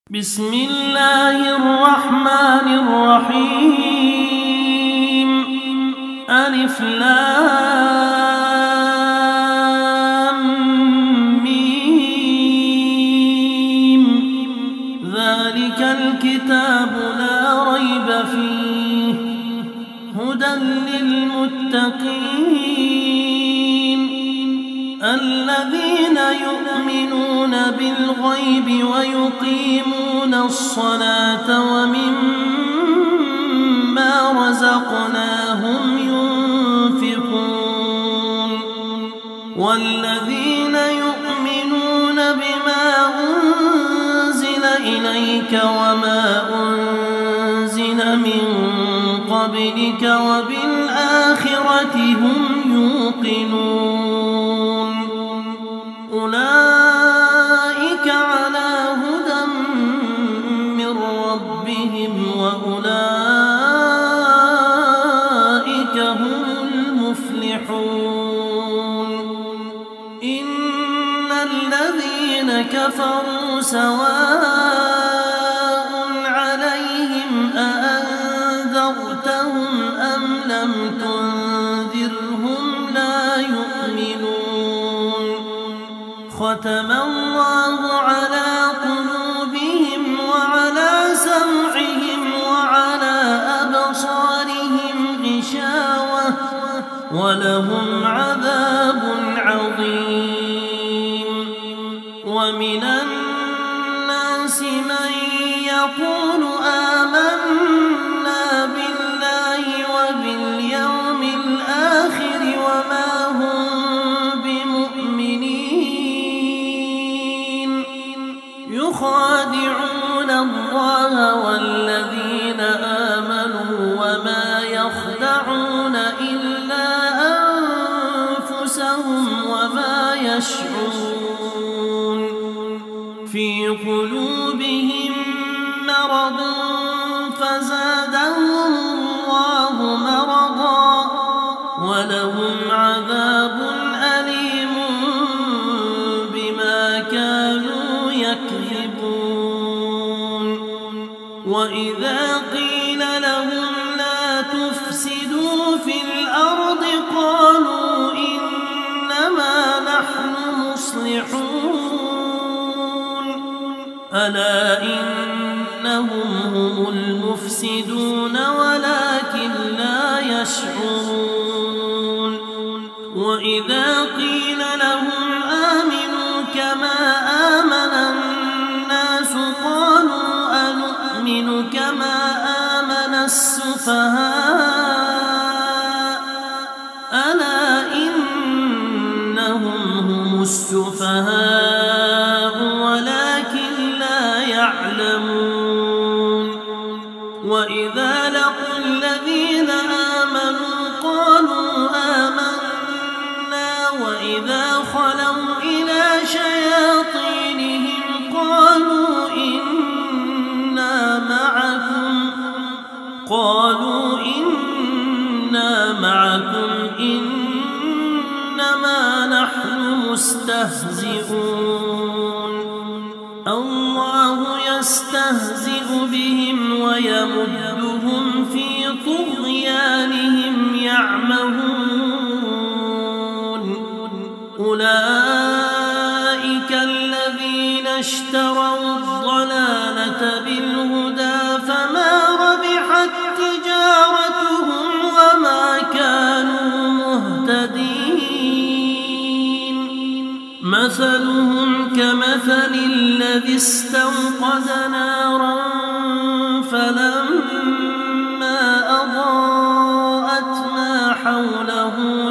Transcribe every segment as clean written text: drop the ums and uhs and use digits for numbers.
بسم الله الرحمن الرحيم. ألف لام ميم. ذلك الكتاب لا ريب فيه هدى للمتقين الذين يؤمنون بالغيب ويقيمون الصلاة ومما رزقناهم ينفقون والذين يؤمنون بما أنزل إليك وما أنزل من قبلك وبالآخرة هم يوقنون أولئك على هدى من ربهم وأولئك هم المفلحون. إن الذين كفروا سواء عليهم أأنذرتهم أم لم تنذرهم لا يؤمنون. ختم الله على قلوبهم وعلى سمعهم وعلى أبصارهم غشاوة ولهم عذاب عظيم. ومن الناس من يقول آمنا بالله وباليوم الآخر وما هم بمؤمنين يخادعون الله والذين آمنوا وما يخدعون إلا أنفسهم وما يشعرون. في قلوبهم مرض فزادهم الله مرضا ولهم عذاب أليم بما كانوا يكذبون. وإذا قيل لهم لا تفسدوا في الأرض قالوا إنما نحن مصلحون ألا إنهم هم المفسدون ولكن لا يشعرون. وإذا قيل لهم آمنوا كما آمن الناس قالوا أنؤمن كما آمن السفهاء ألا إنهم هم السفهاء ولكن لا يعلمون. وإذا لقوا الذين آمنوا قالوا آمنا وإذا خلوا إلى شياطينهم قالوا إنا معكم إنما نحن مستهزئون. الله يستهزئ بهم ويمدهم في طغيانهم يعمهون. أولئك الذين اشتروا الضلالة بالهدى فما ربحت تجارتهم وما كانوا مهتدين. مثلهم كمثل الذي استوقد نارا فلما أضاءت ما حوله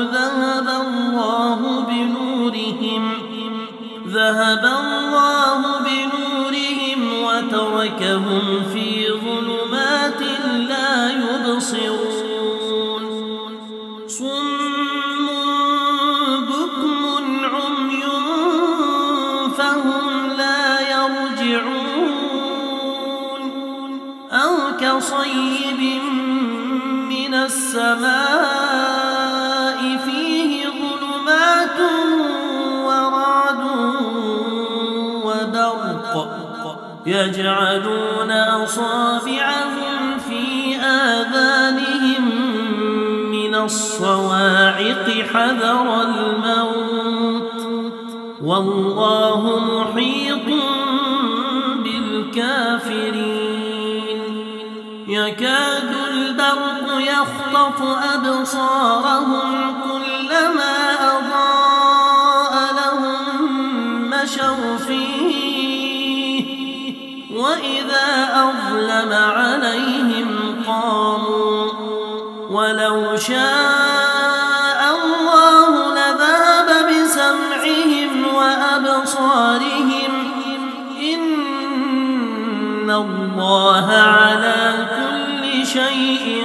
ذهب الله بنورهم وتركهم في ظلمات لا يبصرون. صم بكم عمي فهم لا يرجعون. أو كصيب من السماء فيه ظلمات ورعد وبرق يجعلون أصابعهم في آذانهم من الصواعق حذر الموت والله محيط بالكافرين يكاد البرق يخطف أبصارهم كلما أضاء لهم مشوا فيه وإذا أظلم عليهم قاموا ولو شاء الله لذهب بسمعهم وأبصارهم إن الله على كل شيء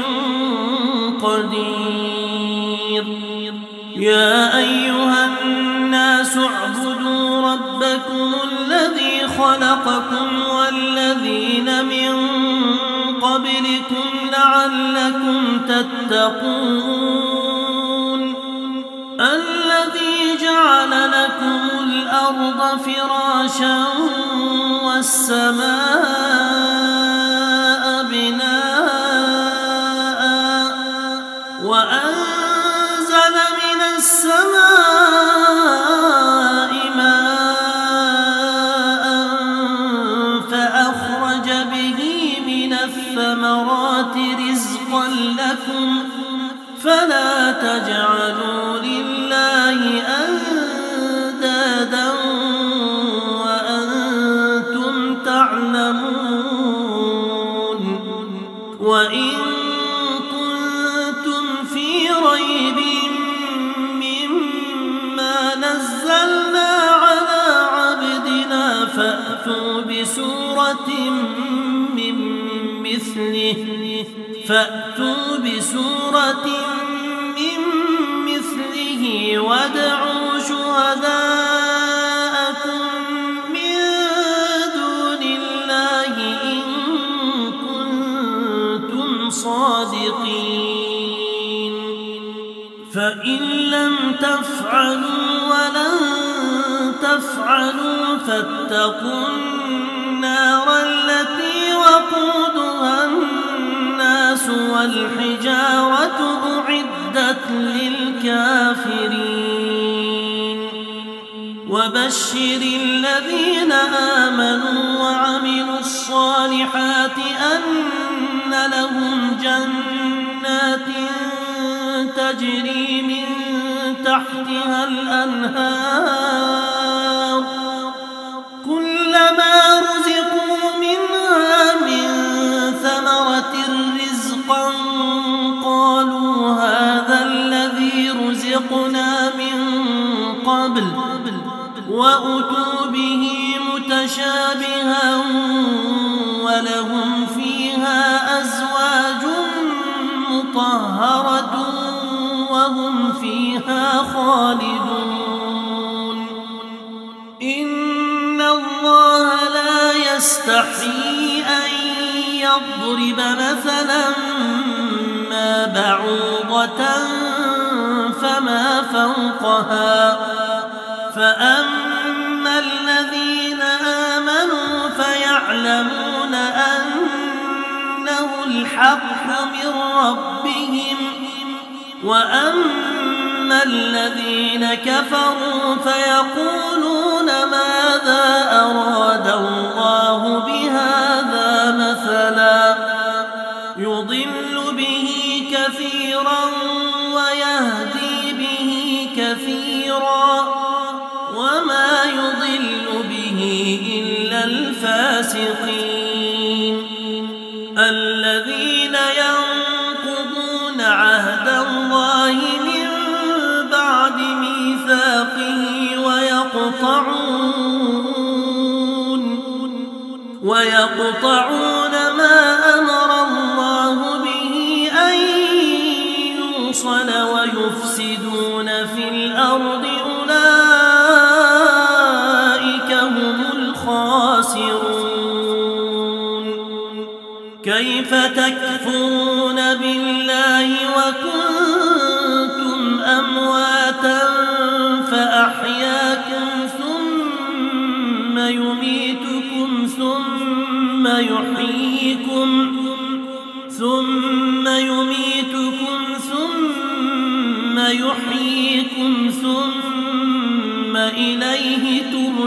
قدير يا أيها الناس اعبدوا ربكم الذي خلقكم والذين من قبلكم لعلكم تتقون الذي جعل لكم الأرض فراشا والسماء بناء وأنزل من السماء ماء فأخرج به من الثمرات رزقا لكم فلا تجعلوا لله أندادا وأنتم تعلمون وإن كنتم في ريب مما نزلنا على عبدنا فأتوا بسورة من مثله وادعوا شهداءكم من دون الله إن كنتم صادقين فإن لم تفعلوا ولن تفعلوا فاتقوا النار التي وقودها الناس والحجارة أعدت للكافرين وبشر الذين آمنوا وعملوا الصالحات أن لهم جنات تجري من تحتها الأنهار كلما رزقوا منها من ثمرة رزقا قالوا هذا الذي رزقنا من قبل وأتوا به متشابها ولهم فيها أزواج مطهرة وهم فيها خالدون إن الله لا يستحيي أن يضرب مثلا ما بعوضة فما فوقها فأما الذين آمنوا فيعلمون أنه الحق من ربهم وأما الذين كفروا فيقولون ماذا أراد الله بهذا مثلا يضل به كثيرا ويهدي به كثيرا وما يضل به إلا الفاسقين الذين ينقضون عهد الله من بعد ميثاقه ويقطعون ما أمر الله به أن يوصل ويفسدون في الأرض أولئك هم الخاسرون كيف تكفرون بالله وكنتم أمواتا فأحياكم ثم يميتكم ثم ثم يميتكم ثم يحييكم ثم إليه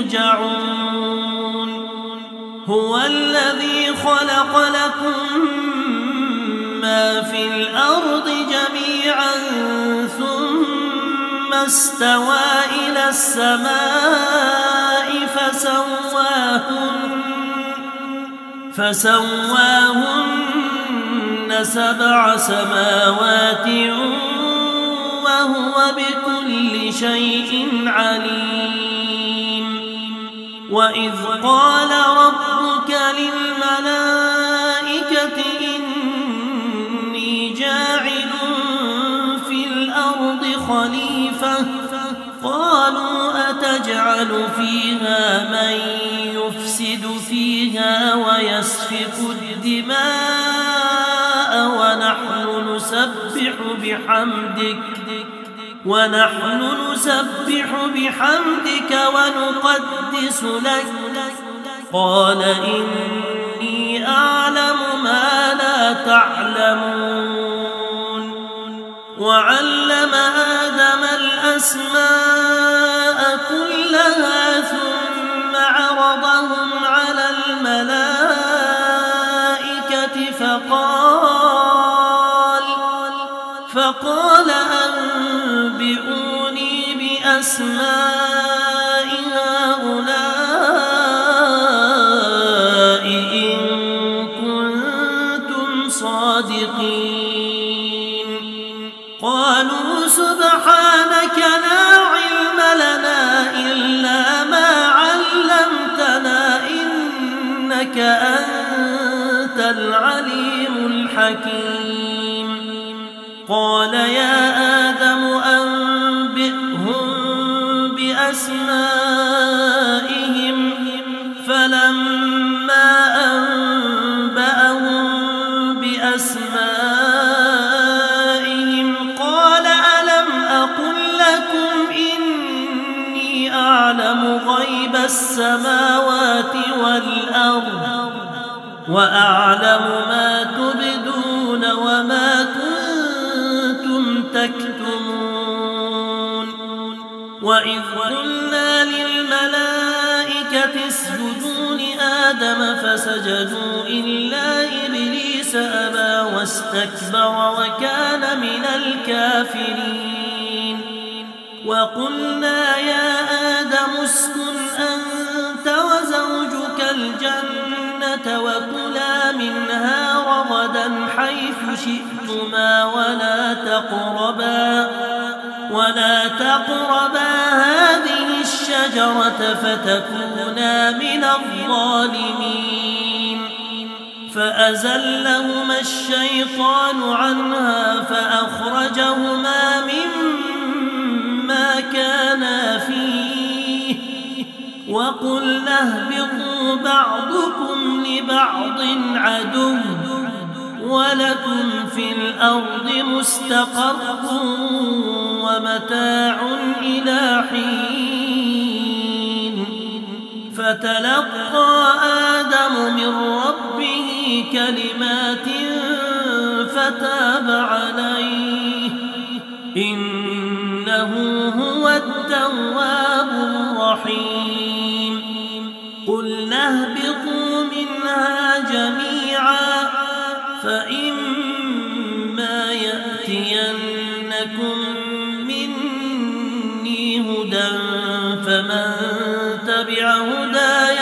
ترجعون هو الذي خلق لكم ما في الأرض جميعا ثم استوى إلى السماء فسواهن 7 سماوات وهو بكل شيء عليم وإذ قال ربك للملائكة إني جاعل في الأرض خليفة قالوا أتجعل فيها من يفسد فيها ويسفك الدماء ونحن نسبح بحمدك ونقدس لك قال إني أعلم ما لا تعلمون وعلم آدم الأسماء كلها ثم عرضهم على الملائكة فقال أنبئوني بأسماء هؤلاء إن كنتم صادقين قالوا سبحانك لا علم لنا إلا ما علمتنا إنك أنت العليم الحكيم قال يا آدم أنبئهم بأسمائهم فلما أنبأهم بأسمائهم قال ألم أقل لكم إني أعلم غيب السماوات والأرض وأعلم ما تبدون وما كنتم تكتمون وإذ قلنا للملائكة اسجدوا لآدم فسجدوا إلا إبليس أبى واستكبر وكان من الكافرين وقلنا يا آدم اسكن أنت وزوجك الجنة وكلا منها رغدا حيث شئتما ولا تقربا هذه الشجرة فتكونا من الظالمين فأزلهما الشيطان عنها فأخرجهما مما كانا فيه وقلنا اهبطوا بعضكم لبعض عدو ولكم في الأرض مستقر ومتاع إلى حين فتلقى آدم من ربه كلمات فتاب عليه إنه هو التواب الرحيم قلنا اهبطوا منها جميعا فإما يأتينكم مني هدى فمن تبع هداي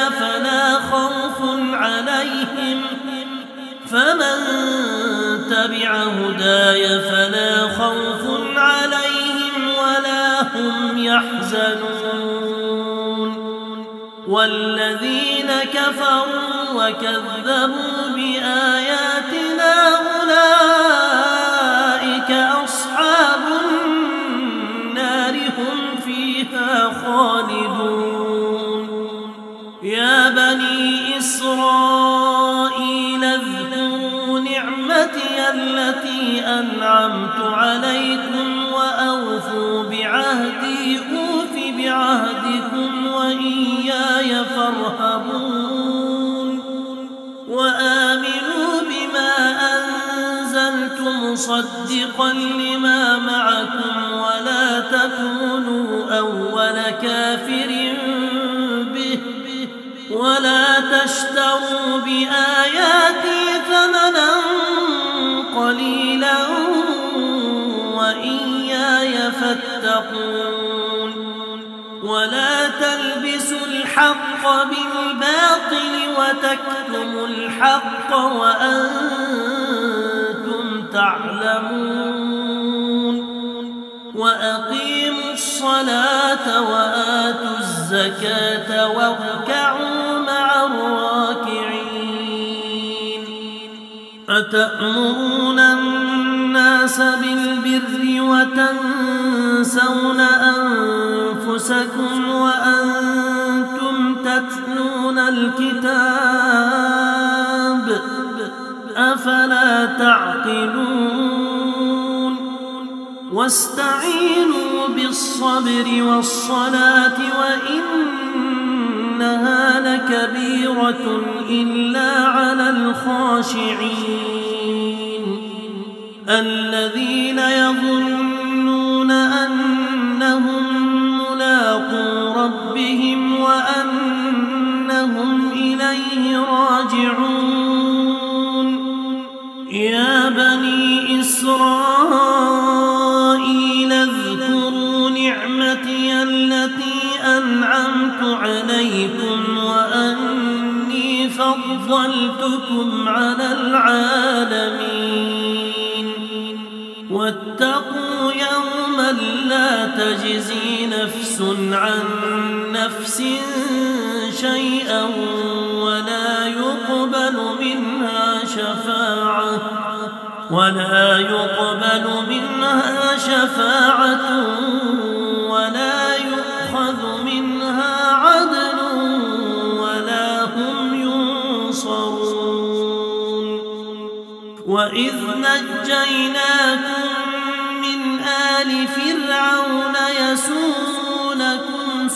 فلا خوف عليهم ولا هم يحزنون والذين كفروا وكذبوا بآياتنا أولئك أصحاب النار هم فيها خالدون يا بني إسرائيل اذكروا نعمتي التي أنعمت عليكم وأوفوا بعهدي أوف بعهدكم وإياي فارهبون وآمنوا بما أنزلت مصدقا لما معكم ولا تكونوا أول كافر به ولا تشتروا بآياتي ثمنا قليلا وإياي فاتقون ولا تلبسوا الحق بالباطل وتكتموا الحق وأنتم تعلمون وأقيموا الصلاة وآتوا الزكاة واركعوا مع الراكعين أتأمرون الناس بالبر وتنسون أنفسكم وأنتم تتلون الكتاب أفلا تعقلون واستعينوا بالصبر والصلاة وإنها لكبيرة إلا على الخاشعين الذين يظنون أنهم ملاقو ربهم وأنهم إليه راجعون يا بني إسرائيل اذكروا نعمتي التي أنعمت عليكم وأني فضلتكم على العالمين واتقوا يوما لا تجزي نفس عن نفس شيئا ولا يقبل منها شفاعة ولا يؤخذ منها عدل ولا هم ينصرون وإذ نجيناكم من آل فرعون يسومونكم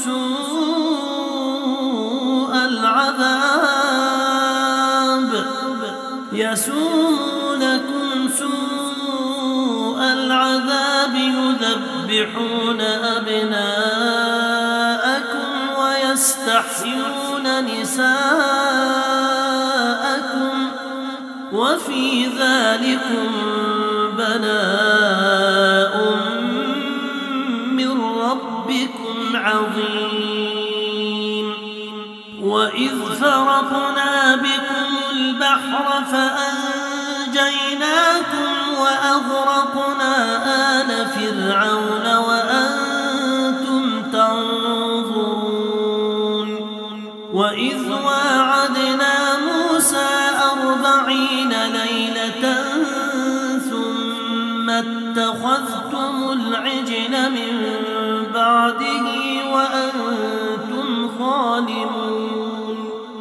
سوء العذاب يذبحون أبناءكم ويستحيون نساءكم وفي ذلكم بلاء من ربكم عظيم وإذ فرقنا بكم البحر فأنجيناكم وأغرقنا آل فرعون وأنتم تنظرون وإذ واعدنا موسى 40 ليلة ثم اتخذتم العجل من بعده وأنتم ظالمون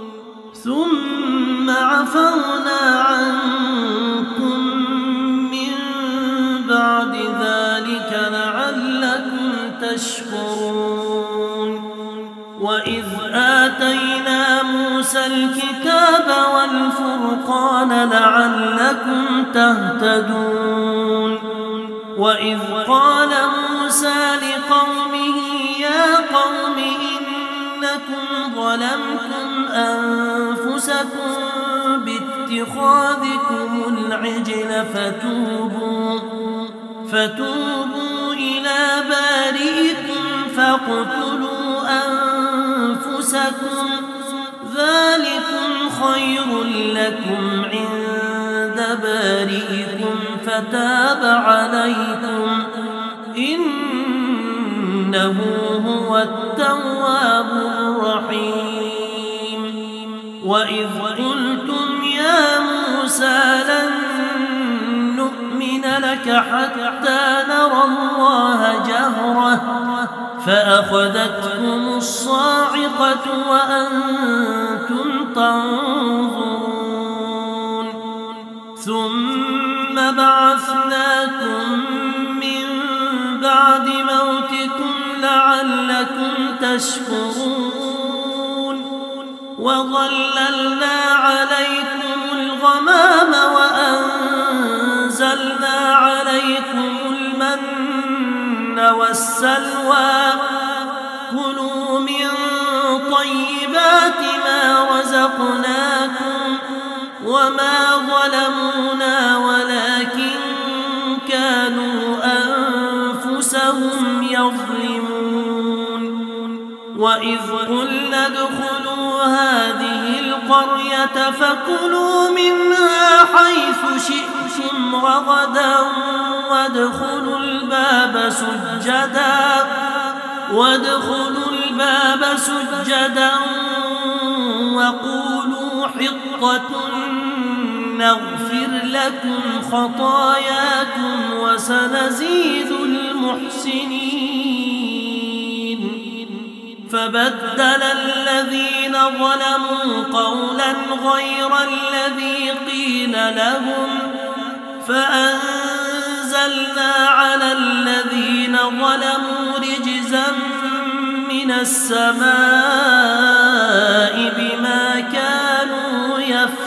ثم عفونا عنكم من بعد ذلك لعلكم تشكرون وإذ آتينا موسى الكتاب والفرقان لعلكم تهتدون وإذ قال موسى لقومه يا قوم إنكم ظلمتم أنفسكم باتخاذكم العجل فتوبوا إلى بارئكم فاقتلوا أنفسكم ذلكم خير لكم عند بارئكم فتاب عليكم إنه هو التواب الرحيم وإذ قلتم يا موسى لن نؤمن لك حتى نرى الله جهرة فأخذتكم الصاعقة وأنتم تنظرون ثم بعثناكم من بعد موتكم لعلكم تشكرون وظللنا عليكم عليكم المن والسلوى كلوا من طيبات ما رزقناكم وما ظلمونا ولكن كانوا أنفسهم يظلمون وإذ قلنا ادخلوا هذه القرية فكلوا منها حيث شئتم رغدا وادخلوا الباب سجدا وقولوا حطة نغفر لكم خطاياكم وسنزيد المحسنين فبدل الذين ظلموا قولا غير الذي قيل لهم فأنزلنا على الذين ظلموا رجزا من السماء بما كانوا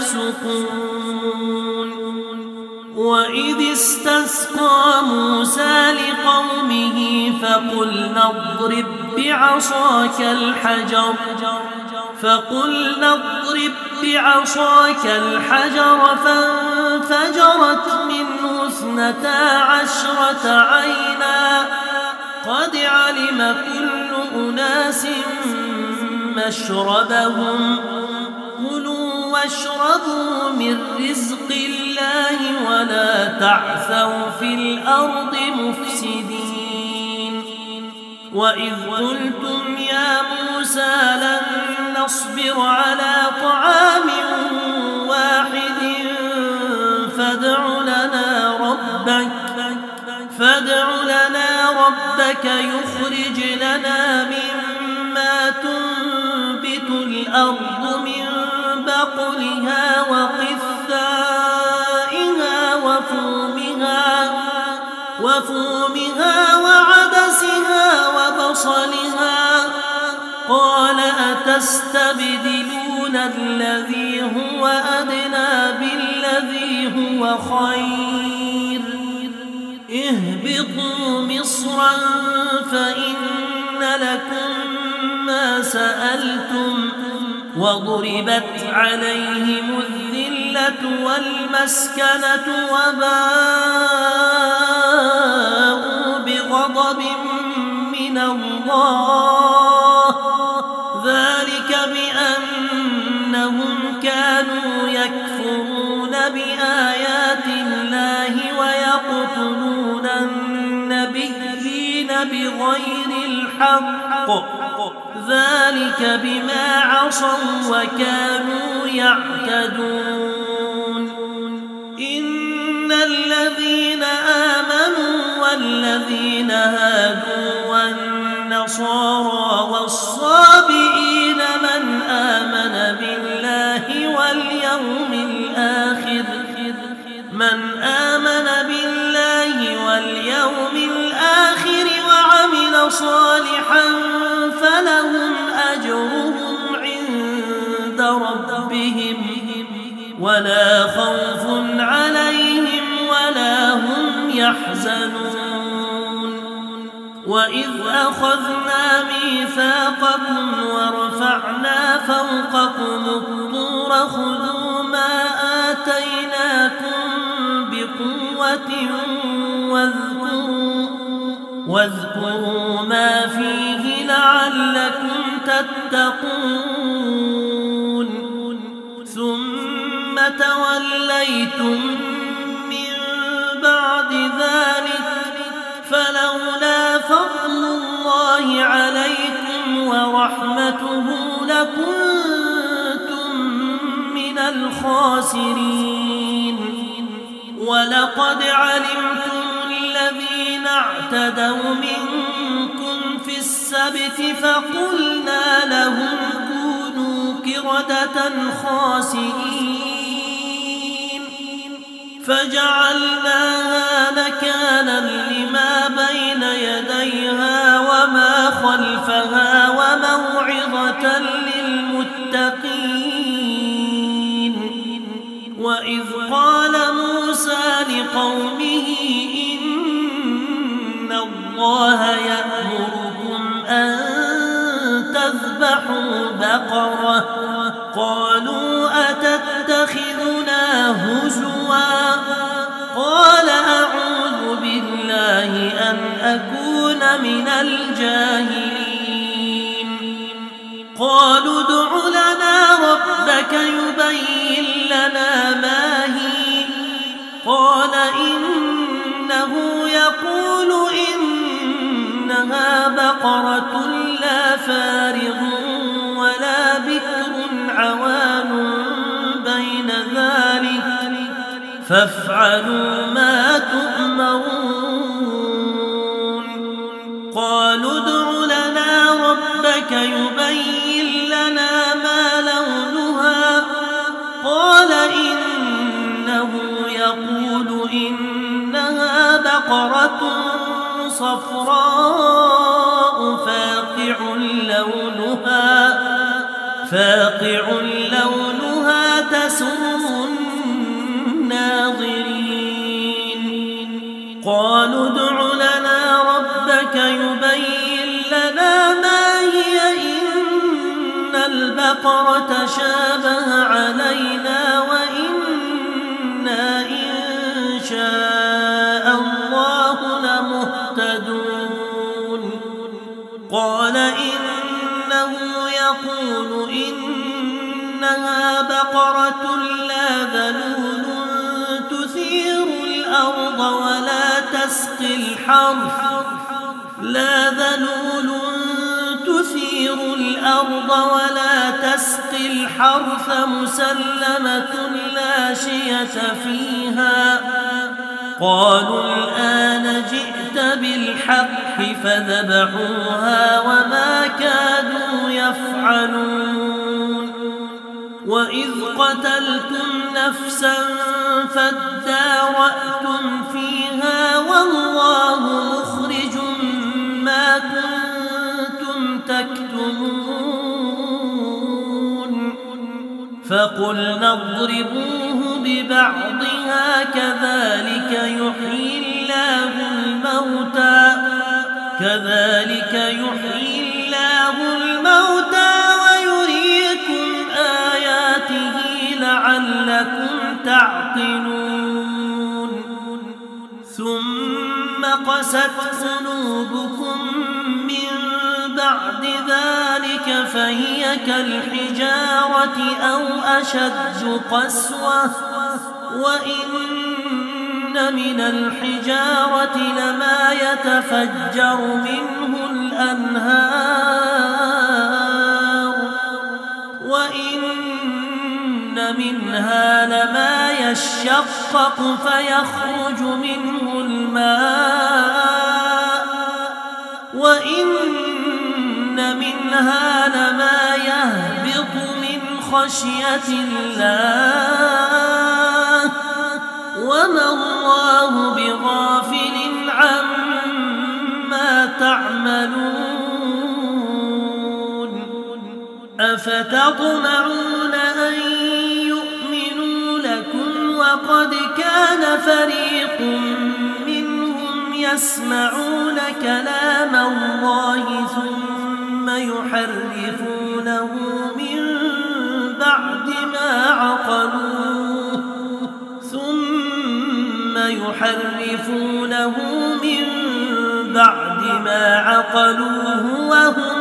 يفسقون وإذ استسقى موسى لقومه فقلنا اضرب بعصاك الحجر فانفجرت منه 12 عينا قد علم كل أناس مشربهم كلوا واشربوا من رزق الله ولا تعثوا في الأرض مفسدين وإذ قلتم يا موسى لن نصبر على طعام واحد فادع لنا ربك يخرج لنا مما تنبت الأرض من بقلها وقثائها وفومها وعدسها وبصلها قال أتستبدلون الذي هو أدنى بالذي هو خير اهبطوا مصرا فإن لكم ما سألتم وضربت عليهم الذلة والمسكنة وباءوا بغضب من الله ذلك بأنهم كانوا يكفرون بآيات الله ويقتلون النبيين بغير الحق ذلك بما عصوا وكانوا يعتدون إن الذين آمنوا والذين هادوا والنصارى والصابئين من آمن بالله واليوم الآخر وعمل صالحا فلهم أجرهم عند ربهم ولا خوف عليهم ولا هم يحزنون وإذ أخذنا ميثاقكم ورفعنا فوقكم الطور خذوا ما آتيناكم بقوة واذكروا ما فيه لعلكم تتقون ثم توليتم من بعد ذلك فلولا فضل الله عليكم ورحمته لكنتم من الخاسرين ولقد علمتم الذين اعتدوا منكم في السبت فقلنا لهم كونوا قردة خاسئين فجعلناها نكالا لما بين يديها وما خلفها وموعظة للمتقين وإذ قال موسى لقومه الله يأمركم أن تذبحوا بقرة قالوا أتتخذنا هزوا قال أعوذ بالله أن أكون من الجاهلين قالوا ادع لنا ربك يبين لنا ما هي قال إنه يقول إنها بقرة لا فارغ ولا بكر عوان بين ذلك فافعلوا ما تؤمرون قالوا ادع لنا ربك يبين لنا ما لونها قال إنه يقول إنها بقرة صفراء فاقع لونها تسر الناظرين قالوا ادع لنا ربك يبين لنا ما هي إن البقرة شابه علينا وإنا إن شاء الله لمهتدون قال إنه يقول إنها بقرة لا ذلول تثير الأرض ولا تسقي الحرث مسلمة لا شية فيها قالوا الآن جئت بالحق فذبحوها وما كادوا يفعلون وإذ قتلتم نفسا فادارأتم فيها والله مخرج ما كنتم تكتمون فقلنا اضربوه ببعضها كذلك يحيي الله الموتى ويريكم آياته لعلكم تعقلون ثم قست قلوبكم من بعد ذلك فهي كالحجارة أو أشد قسوة وإن من الحجارة لما يتفجر منه الأنهار وإن منها لما يشقق فيخرج منه الماء وإن منها لما يهبط من خشية الله وما الله بغافل عما تعملون أفتطمعون أن يؤمنوا لكم وقد كان فريق منهم يسمعون كلام الله ثم يحرفونه من بعد ما عقلوه وهم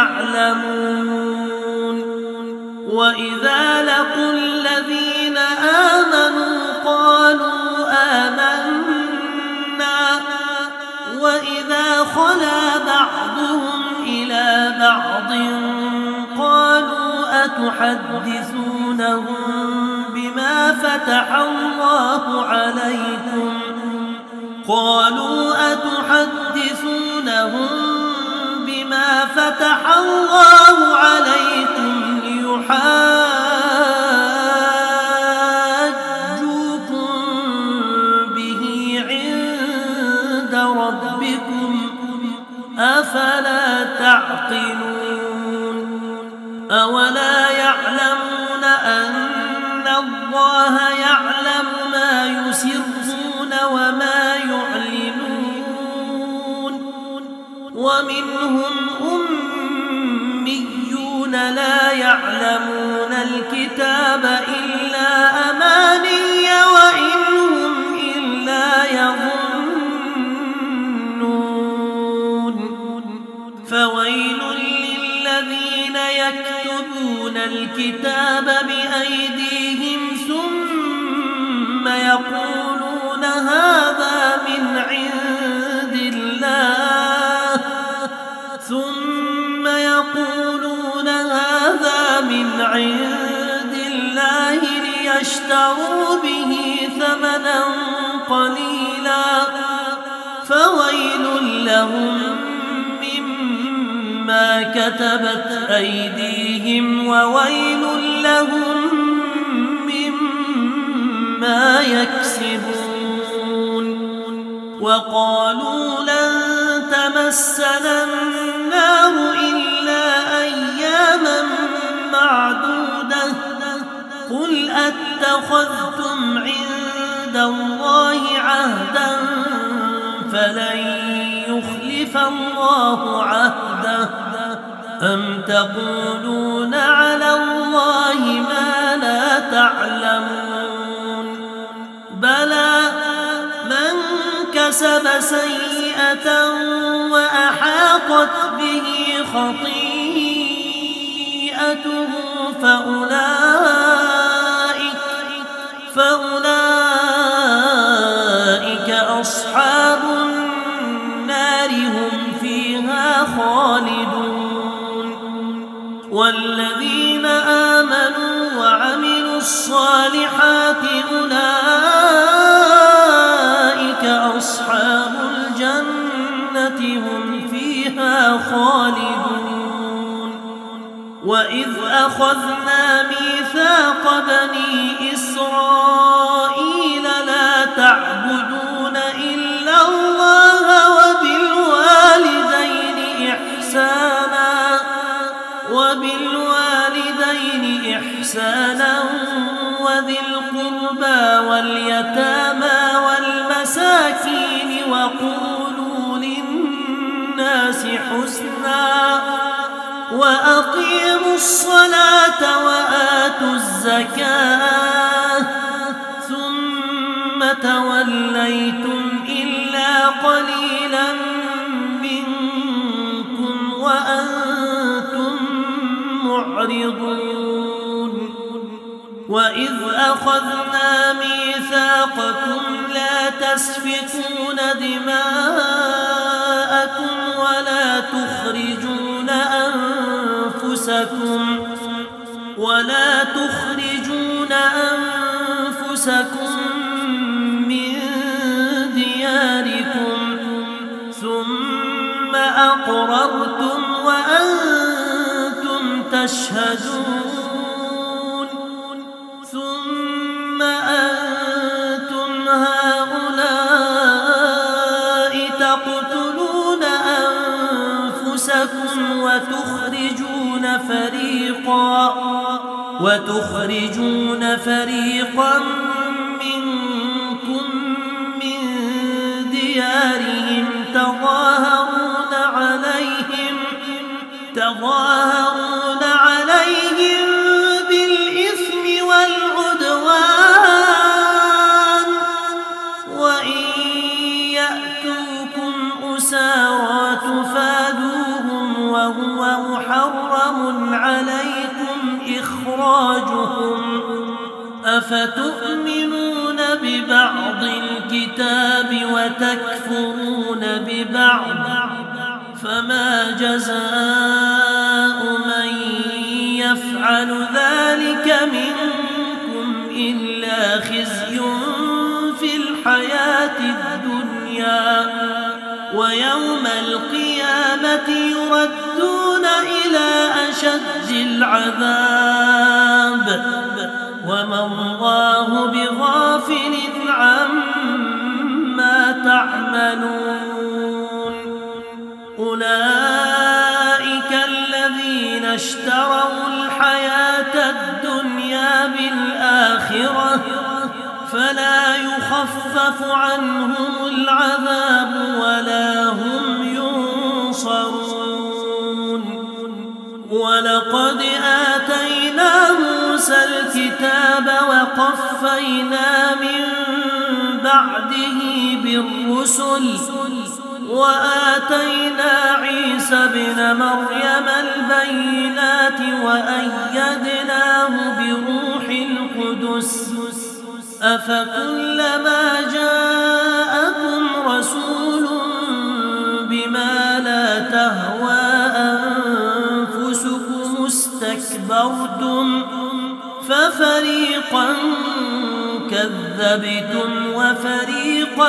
يعلمون وإذا لقوا الذين آمنوا قالوا آمنا وإذا خلا بعضهم إلى بعض قالوا أتحدثونهم بما فتح الله عليكم ليحاجوكم به عند ربكم أفلا تعقلون أولا يعلمون أن الله يعلم ما يسرون وما يعلنون ومنهم أميون لا يعلمون الكتاب إلا أماني وإن هم إلا يظنون فويل للذين يكتبون الكتاب بأيديهم ثم يقولون هذا من عند الله ليشتروا به ثمنا قليلا فويل لهم مما كتبت أيديهم وويل لهم مما يكسبون وقالوا لن تمسنا النار إلا أياما معدودة قل أتخذتم عند الله عهدا فلن يخلف الله عهده أم تقولون على الله ما لا تعلمون بلى من كسب سيئة وأحاطت به خطيئته فأولئك أصحاب النار هم فيها خالدون والذين آمنوا وعملوا الصالحات أولئك أصحاب الجنة هم فيها خالدون وإذ أخذنا ميثاق بني إسرائيل لا تعبدون إلا الله وبالوالدين إحسانا وذي القربى واليتامى والمساكين وقولوا للناس حسنا وأقيموا الصلاة وآتوا الزكاة ثم توليتم إلا قليلا منكم وأنتم معرضون وإذ أخذنا ميثاقكم لا تسفكون دماءكم ولا تخرجون أنفسكم من دياركم ثم أقررتم وأنتم تشهدون ثم أنتم هؤلاء تقتلون أنفسكم وتخرجون فريقا منكم من ديارهم تظاهرون عليهم بالإثم والعدوان وإن يأتوكم أسارى تفادوهم وهو محرم عليكم إخراجهم أفتؤمنون ببعض الكتاب وتكفرون ببعض فما جزاء من يفعل ذلك منكم إلا خزي في الحياة الدنيا ويوم القيامة يردون إلى أشد العذاب وما الله بغافل عما تعملون أولئك الذين اشتروا الحياة الدنيا بالآخرة فلا يخفف عنهم العذاب ولا هم ينصرون ينصرون ولقد آتينا موسى الكتاب وقفينا من بعده بالرسل وآتينا عيسى ابن مريم البينات وأيدناه بروح القدس أفكلما جاءكم رسول بما لا تهوى أنفسكم استكبرتم ففريقا كذبتم وفريقا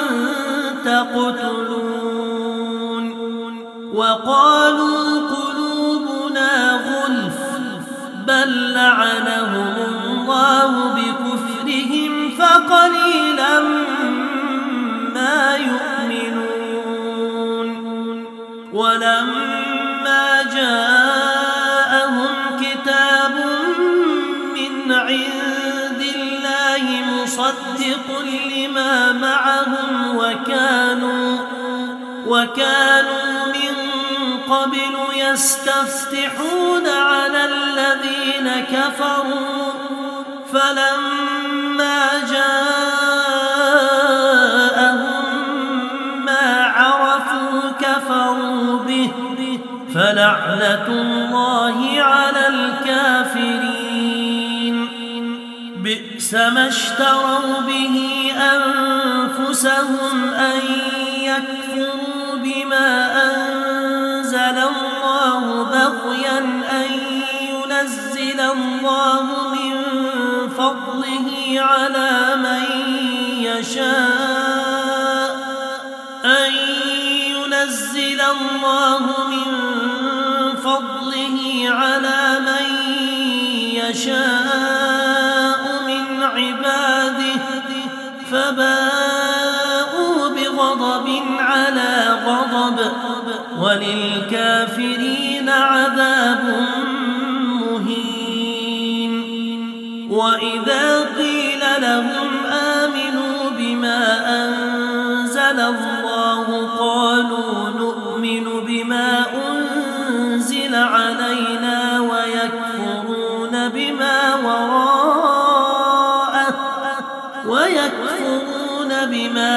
تقتلون وقالوا قلوبنا غلف بل لعنهم الله بكفرهم فقليلا ما يؤمنون ولما جاءهم كتاب من عند الله مصدق لما معهم وكانوا من قبل يستفتحون على الذين كفروا فلما جاءهم ما عرفوا كفروا به فلعنة الله على الكافرين بئس ما اشتروا به أنفسهم أن يكفروا بما أنزل الله بغيا أن ينزل الله من فضله على من يشاء من عباده فباءوا بغضب على غضب وللكافرين عذاب مهين وإذا قيل لهم آمنوا بما أنزل الله قالوا نؤمن بما أنزل علينا ويكفرون بما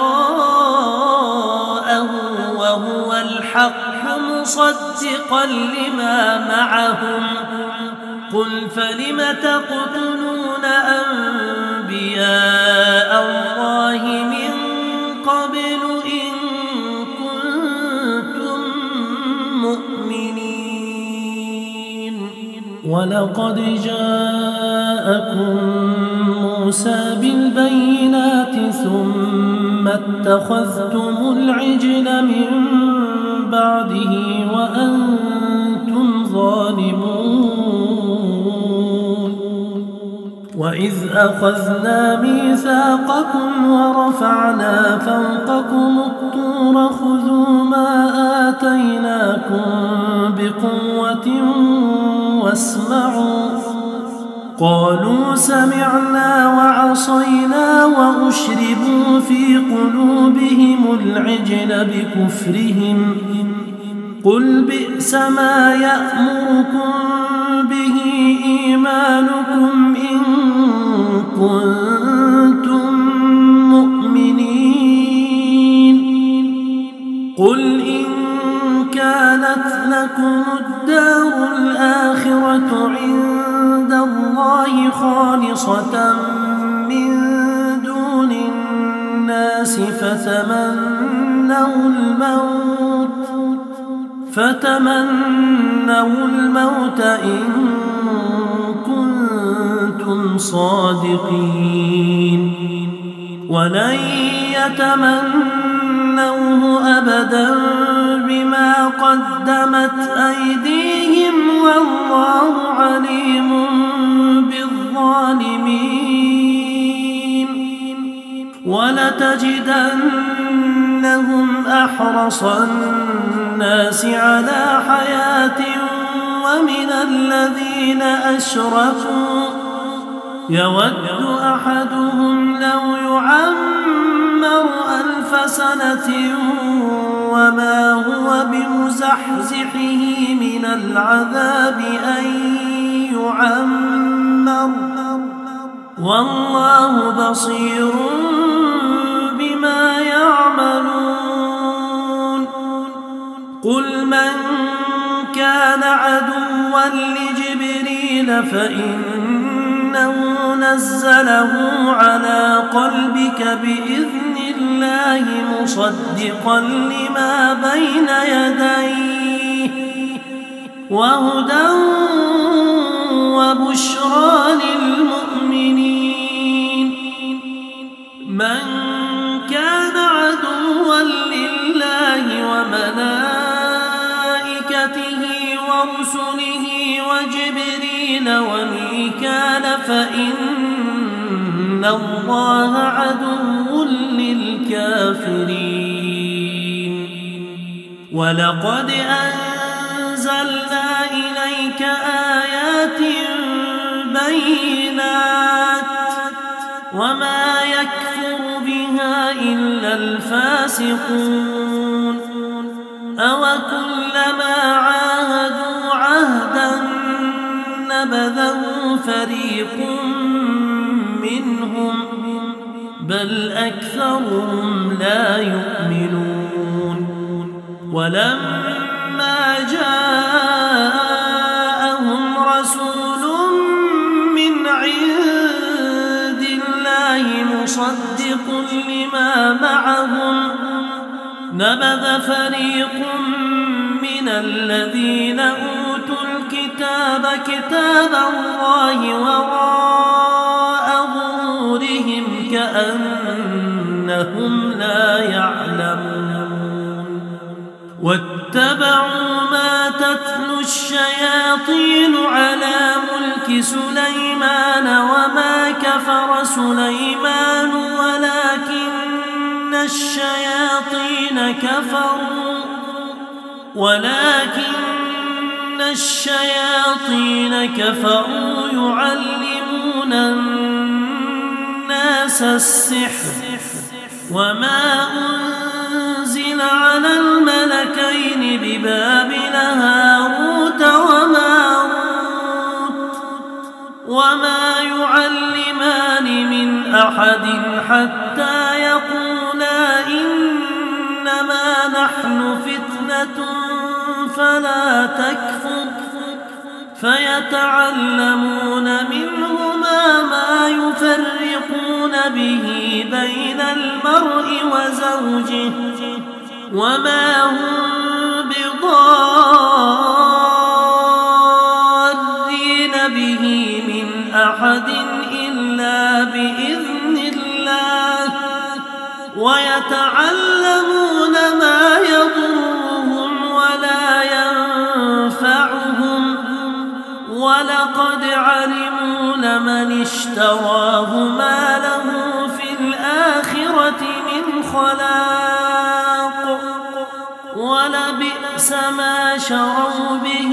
وراءه وهو الحق مصدقا لما معهم قل فلم تقتلون أنبياء الله من قبل إن كنتم مؤمنين ولقد جاءكم موسى بالبينات ثم اتخذتم العجل من بعده وأنتم ظالمون وإذ أخذنا ميثاقكم ورفعنا فوقكم الطور خذوا ما آتيناكم بقوة واسمعوا قالوا سمعنا وعصينا وأشربوا في قلوبهم العجل بكفرهم قل بئس ما يأمركم به إيمانكم إن كنتم مؤمنين قل إن كانت لكم الدار الآخرة عند الله خالصة من دون الناس فتمنوا الموت إن كنتم صادقين ولن يتمنوه أبدا بما قدمت أيديهم والله عليم بالظالمين ولتجدنهم أحرص الناس على حياة ومن الذين أشركوا يود أحدهم لو يعمر 1000 سنة وما هو مزحزحه من العذاب أن يعمر والله بصير بما يعملون قل من كان عدوا لجبريل فإنه نزله على قلبك بإذن الله مصدقا لما بين يديه وهدى وبشرى للمؤمنين من كان عدوا لله وملائكته ورسله وجبريل وميكال فإن الله عدو للكافرين ولقد أنزلنا إليك آيات بينات وما يكفر بها إلا الفاسقون أوكلما عاهدوا عهدا نبذه فريق منهم بل أكثرهم لا يؤمنون ولما جاءهم رسول من عند الله مصدق لما معهم نبذ فريق من الذين أوتوا الكتاب كتاب الله وراء ظهورهم كأنهم لا يعلمون واتبعوا ما تتلو الشياطين على ملك سليمان وما كفر سليمان ولكن الشياطين كفروا يعلمون الناس السحر وما أنزل على الملكين ببابل هاروت وماروت وما يعلمان من أحد حتى يقولا إنما نحن فتنة فلا تكفر فيتعلمون منهما ما يفرقون به بين المرء وزوجه وما هم بضارين به من أحد إلا بإذن الله ويتعلمون ما يضرهم ولا ينفعهم ولقد علموا لمن اشتراه ما له في الآخرة من خلاق ولبئس ما شروا به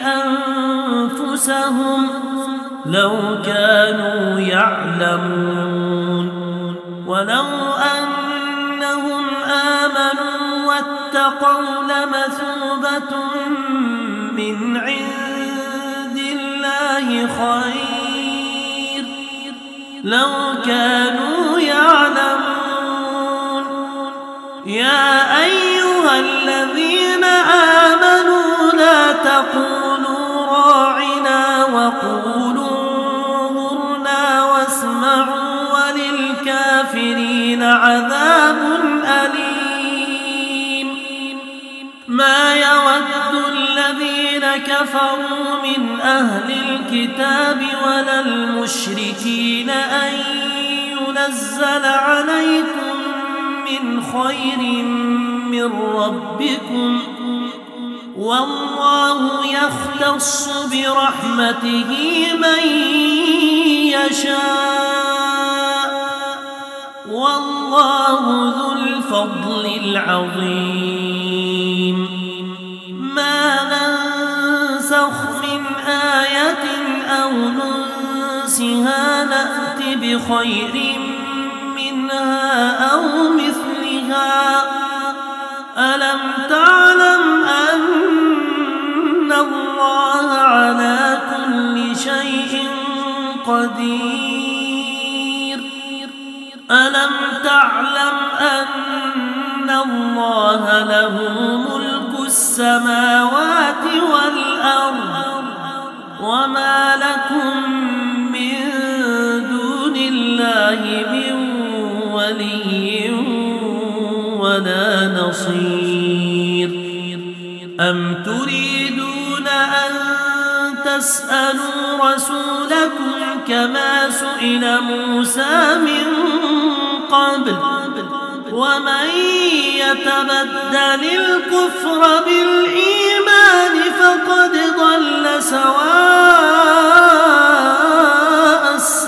أنفسهم لو كانوا يعلمون ولو أنهم آمنوا واتقوا لمثوبة من عند الله خير لو كانوا يعلمون يا أيها الذين آمنوا لا تقولوا راعنا وقولوا انظرنا واسمعوا وللكافرين عذاب أليم ما يود الذين كفروا من أهل الكتاب ولا المشركين أن ينزل عليكم من خير من ربكم والله يختص برحمته من يشاء والله ذو الفضل العظيم ما ننسخ من آية أو ننسها نأت بخير منها أو مثلها ألم تعلم أن على كل شيء قدير ألم تعلم أن الله له ملك السماوات والأرض وما لكم من دون الله من ولي ولا نصير أم تريدون أن تسألوا رسولكم كما سئل موسى من قبل ومن يتبدل الكفر بالإيمان فقد ضل سواء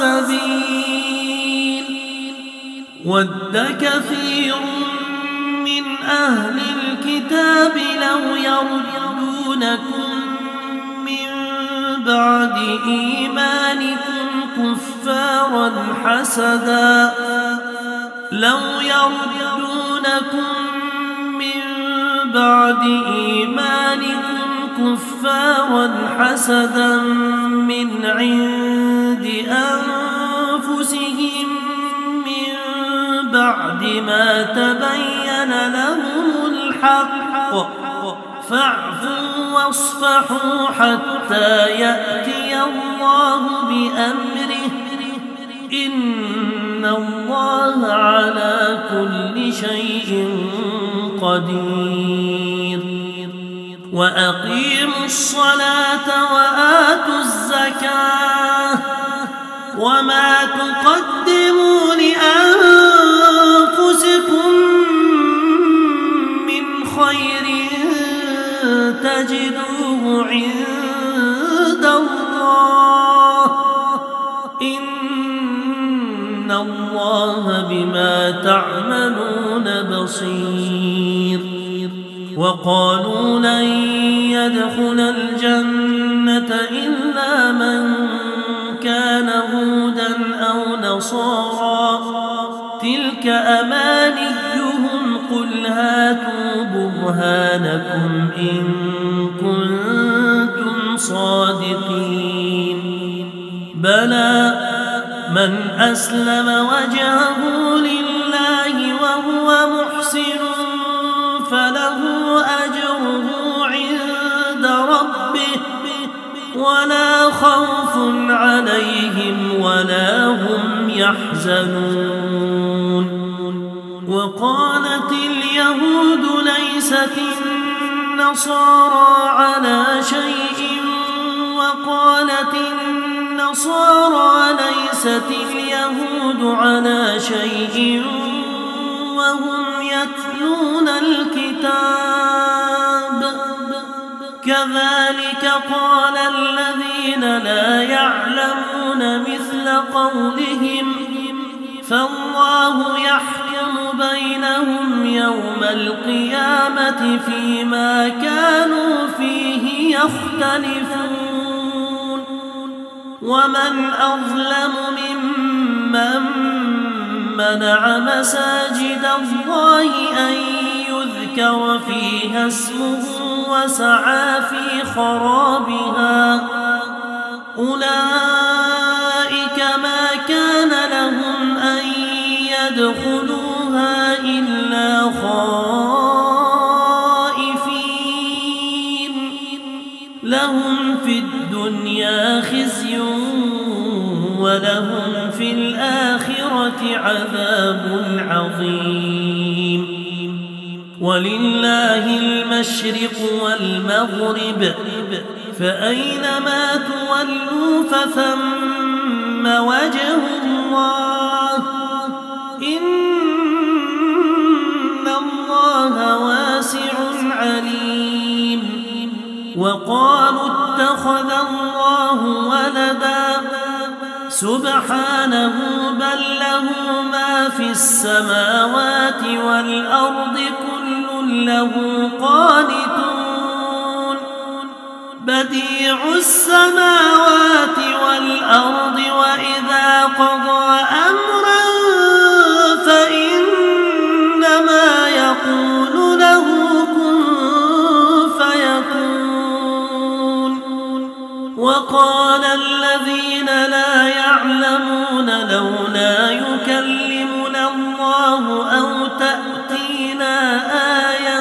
السبيل ود كثير من أهل الكتاب لو يردونكم من بعد إيمانكم كفارا حسدا من عند أنفسهم من بعد ما تبين لهم الحق فاعفوا واصفحوا حتى يأتي الله بأمره إن الله على كل شيء قدير وأقيموا الصلاة وآتوا الزكاة وما تقدموا لأنفسكم من خير تجدوه عند الله إن الله بما تعملون بصير وقالوا لن يدخل الجنة إلا من كان هودا أو نصارى تلك أمانيهم قل هاتوا برهانكم إن كنتم صادقين بلى من أسلم وجهه لله وهو محسن فله أجره عند ربه ولا خوف عليهم ولا هم يحزنون وقالت اليهود ليست النصارى على شيء وقالت النصارى ليست اليهود على شيء وهم يتلون الكتاب كذلك قال الذين لا يعلمون مثل قولهم فالله يحكم بينهم يوم القيامة فيما كانوا فيه يختلفون ومن أظلم ممن منع مساجد الله أن يذكر فيها اسمه وسعى في خرابها أولئك ما كان لهم أن يدخلوها إلا خائفين لهم في الدنيا خزي ولهم في الآخرة عذاب عظيم ولله المشرق والمغرب فأينما تولوا فثم وجه الله إن الله واسع عليم وقالوا اتخذ الله ولدا سبحانه بل له ما في السماوات والأرض كل له قانتون بديع السماوات والأرض وإذا قضى أمرا فإنما يقول له كن فيكون لا يكلمنا الله أو تأتينا آية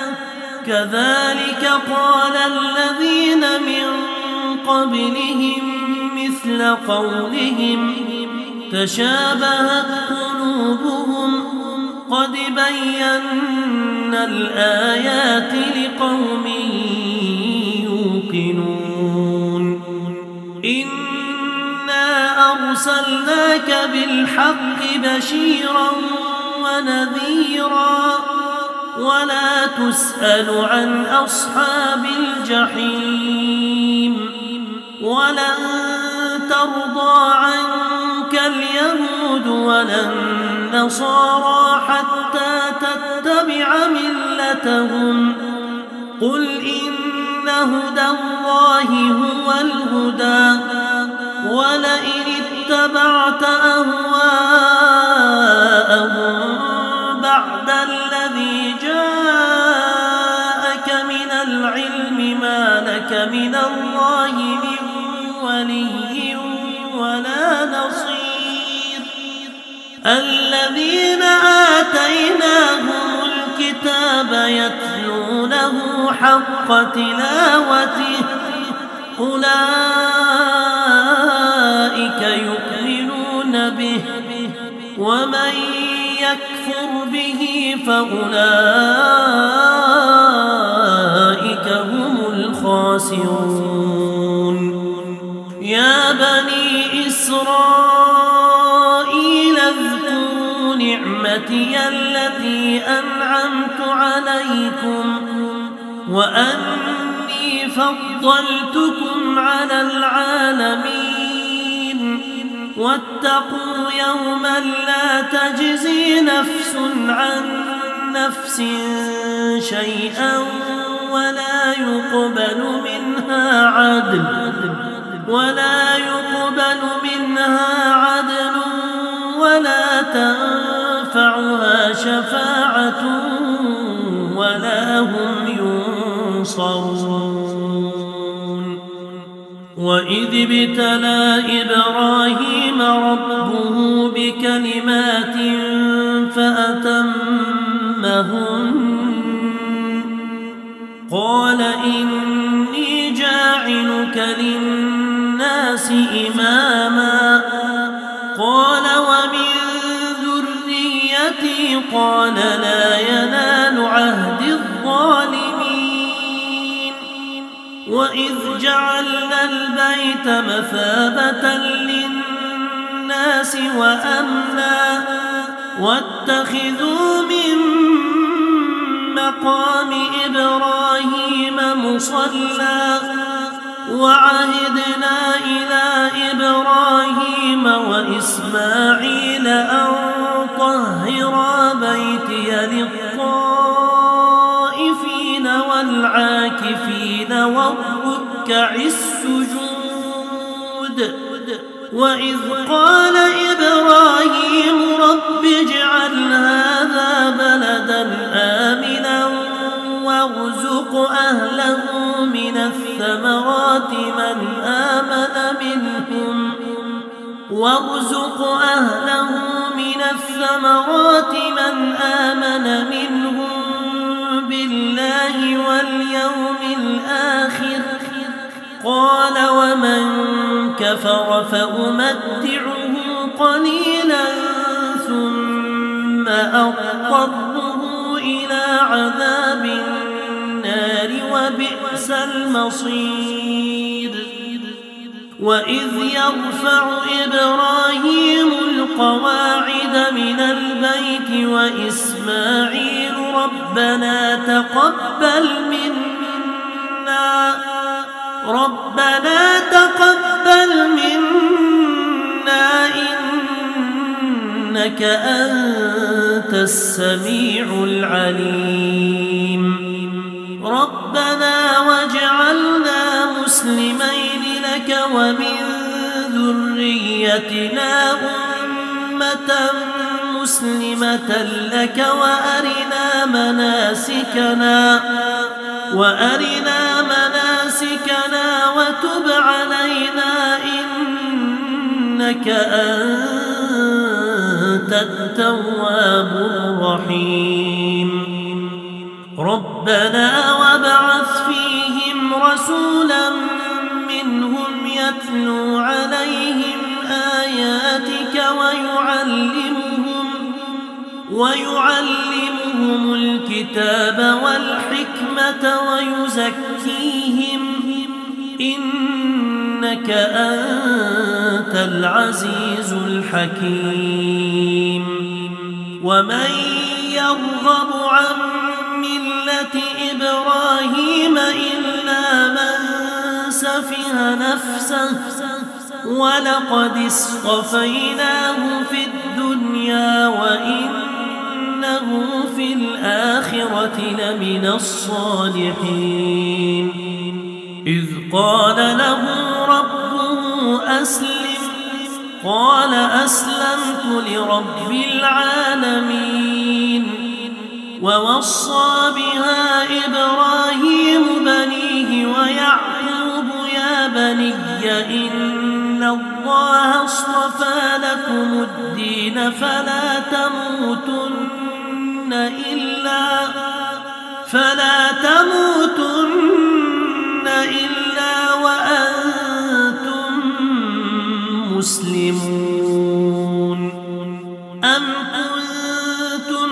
كذلك قال الذين من قبلهم مثل قولهم تشابهت قلوبهم قد بينا الآيات لقوم يوقنون إنا أرسلناك بالحق بشيرا ونذيرا ولا تسأل عن أصحاب الجحيم ولن ترضى عنك اليهود ولا النصارى حتى تتبع ملتهم قل إن هدى الله هو الهدى ولئن اتبعت أهواءهم بعد الذي جاءك من العلم ما لك من الله من ولي ولا نصير الذين آتيناهم الكتاب يتلونه حق تلاوته أولئك يؤمنون به ومن يكفر به فأولئك هم الخاسرون يا بني إسرائيل اذكروا نعمتي التي أنعمت عليكم وأني فضلتكم على العالمين واتقوا يوما لا تجزي نفس عن نفس شيئا ولا يقبل منها عدل ولا تنفعها شفاعة ولا هم ينصرون وإذ ابتلى إبراهيم ربه بكلمات فأتمهن قال إني جاعلك للناس إماما قال ومن ذريتي قال لا ينال عهد الظالمين وإذ جعلنا البيت مثابة للناس وأمنا واتخذوا من مقام إبراهيم مصلى وعهدنا إلى إبراهيم وإسماعيل أن طهرا بيتي للطائفين والعاكفين والركع السجود وإذ قال إبراهيم رب اجعل هذا بلدا آمنا وارزق أهله من الثمرات من آمن منهم بالله واليوم الآخر قال ومن كفر فأمتعه قليلا ثم أضطره إلى عذاب النار وبئس المصير وإذ يرفع إبراهيم القواعد من البيت وإسماعيل ربنا تقبل منا إنك أنت السميع العليم ربنا واجعلنا مسلمين لك ومن ذريتنا أمة مسلمة لك وأرنا مناسكنا وتب علينا إنك أنت التواب الرحيم ربنا وابعث فيهم رسولا منهم يتلو عليهم آياتك ويعلمهم الكتاب والحكمة ويزكيهم إنك أنت العزيز الحكيم ومن يرغب عن ملة إبراهيم إلا من سفه نفسه ولقد اصطفيناه في الدنيا وإنه في الآخرة لمن الصالحين إذ قال له ربه أسلم قال أسلمت لرب العالمين ووصى بها إبراهيم بنيه ويعقوب يا بني إن الله اصطفى لكم الدين فلا تموتن إلا وأنتم مسلمون أم كنتم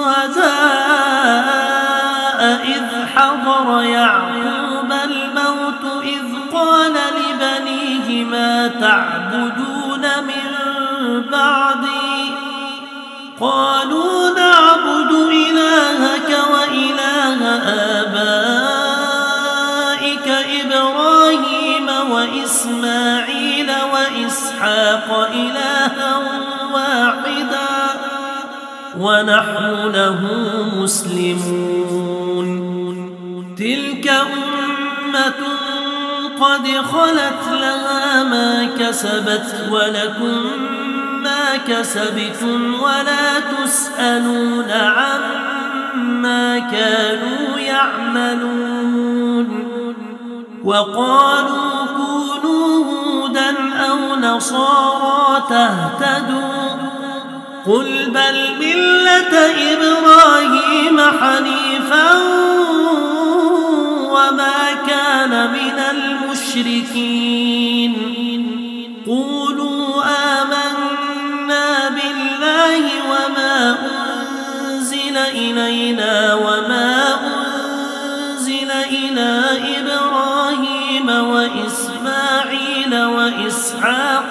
شهداء إذ حضر يعقوب الموت إذ قال لبنيه ما تعبدون من بعدي قالوا نعبد إلهك وإله آبائك إبراهيم وإسماعيل وإسحاق إلها واحدا ونحن له مسلمون تلك أمة قد خلت لها ما كسبت ولكم ما كسبتم ولا تسألون عما كانوا يعملون وقالوا كونوا هودا أو نصارى تهتدوا قل بل ملة إبراهيم حنيفا وما كان من المشركين قولوا آمنا بالله وما أنزل إلينا وما أنزل إلى إبراهيم وإسماعيل وإسحاق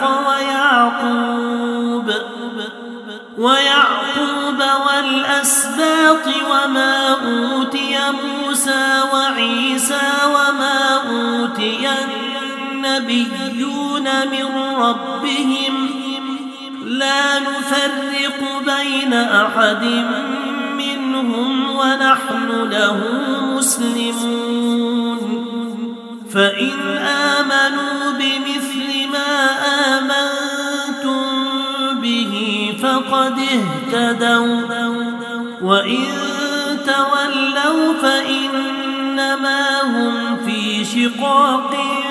ويعقوب والأسباط وما أوتي موسى وعيسى وما أوتي النبيون من ربهم لا نفرق بين أحد منهم ونحن له مسلمون فإن آمنوا بمثل ما آمنتم به فقد اهتدوا وإن تولوا فإنما هم في شقاق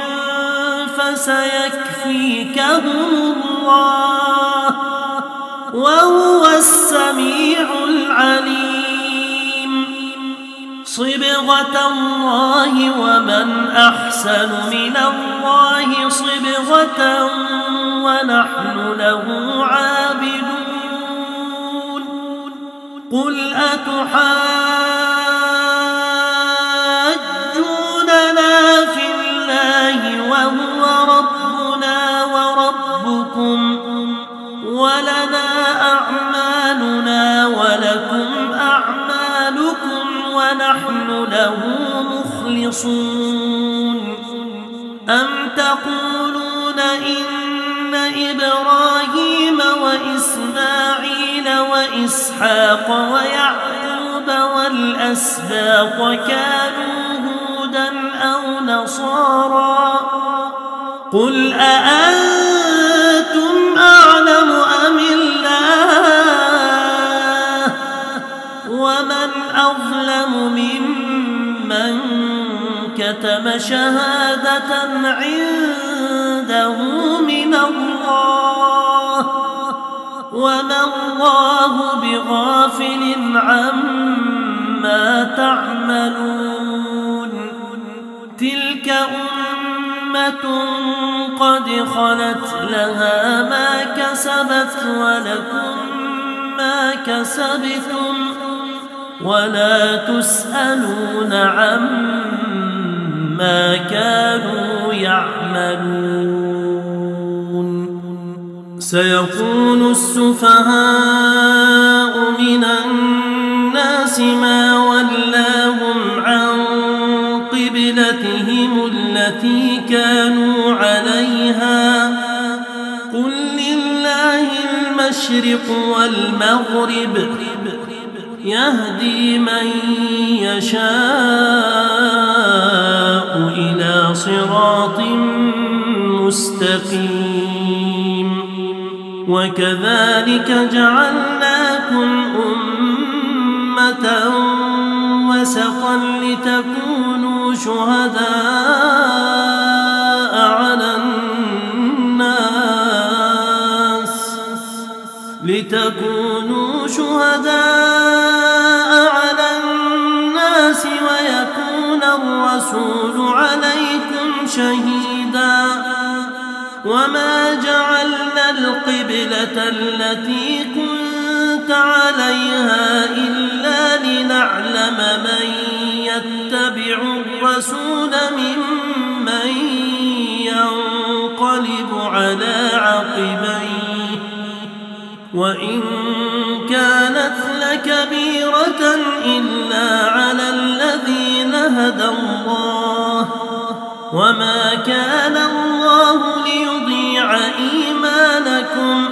فسيكفيكهم الله وهو السميع العليم صبغة الله ومن أحسن من الله صبغة ونحن له عابدون قل أتحاجوننا في الله وهو ربنا وربكم ولنا أعمالنا ولكم أعمالكم ونحن له مخلصون أم تقولون إن إبراهيم وإسماعيل وإسحاق ويعقوب والأسباط كانوا هودا أو نصارى قل أأنتم أعلم أم الله ومن أظلم ممن كتم شهادة عنده من الله وما الله بغافل عما تعملون تلك أمة قد خلت لها ما كسبت ولكم ما كسبتم ولا تسألون عما كانوا يعملون سيقول السفهاء من الناس ما ولاهم عن قبلتهم التي كانوا عليها قل لله المشرق والمغرب يهدي من يشاء إلى صراط مستقيم وكذلك جعلناكم أمة وسطا لتكونوا شهداء على الناس ويكون الرسول عليكم شهيدا وما جعلنا القبلة التي كنت عليها إلا لنعلم من يتبع الرسول ممن ينقلب على عقبيه وإن كانت لكبيرة إلا على الذين هدى الله وما كان الله ليضيع إيمانكم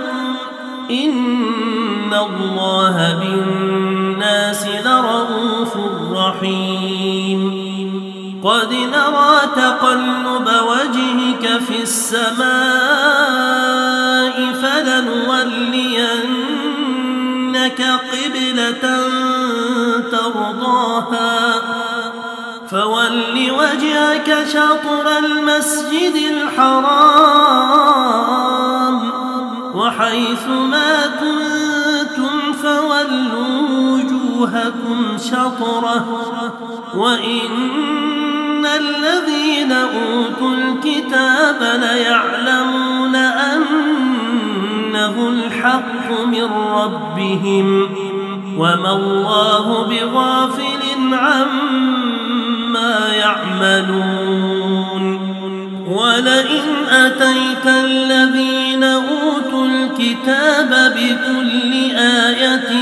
إن الله بالناس لرءوف رحيم قد نرى تقلب وجهك في السماء فلنولينك قبلة ترضاها فول وجهك شطر المسجد الحرام وحيث ما كنتم فولوا وجوهكم شطره وإن الذين أوتوا الكتاب ليعلمون أنه الحق من ربهم وما الله بغافل عما يعملون ولئن أتيت الذين أوتوا الكتاب بكل آية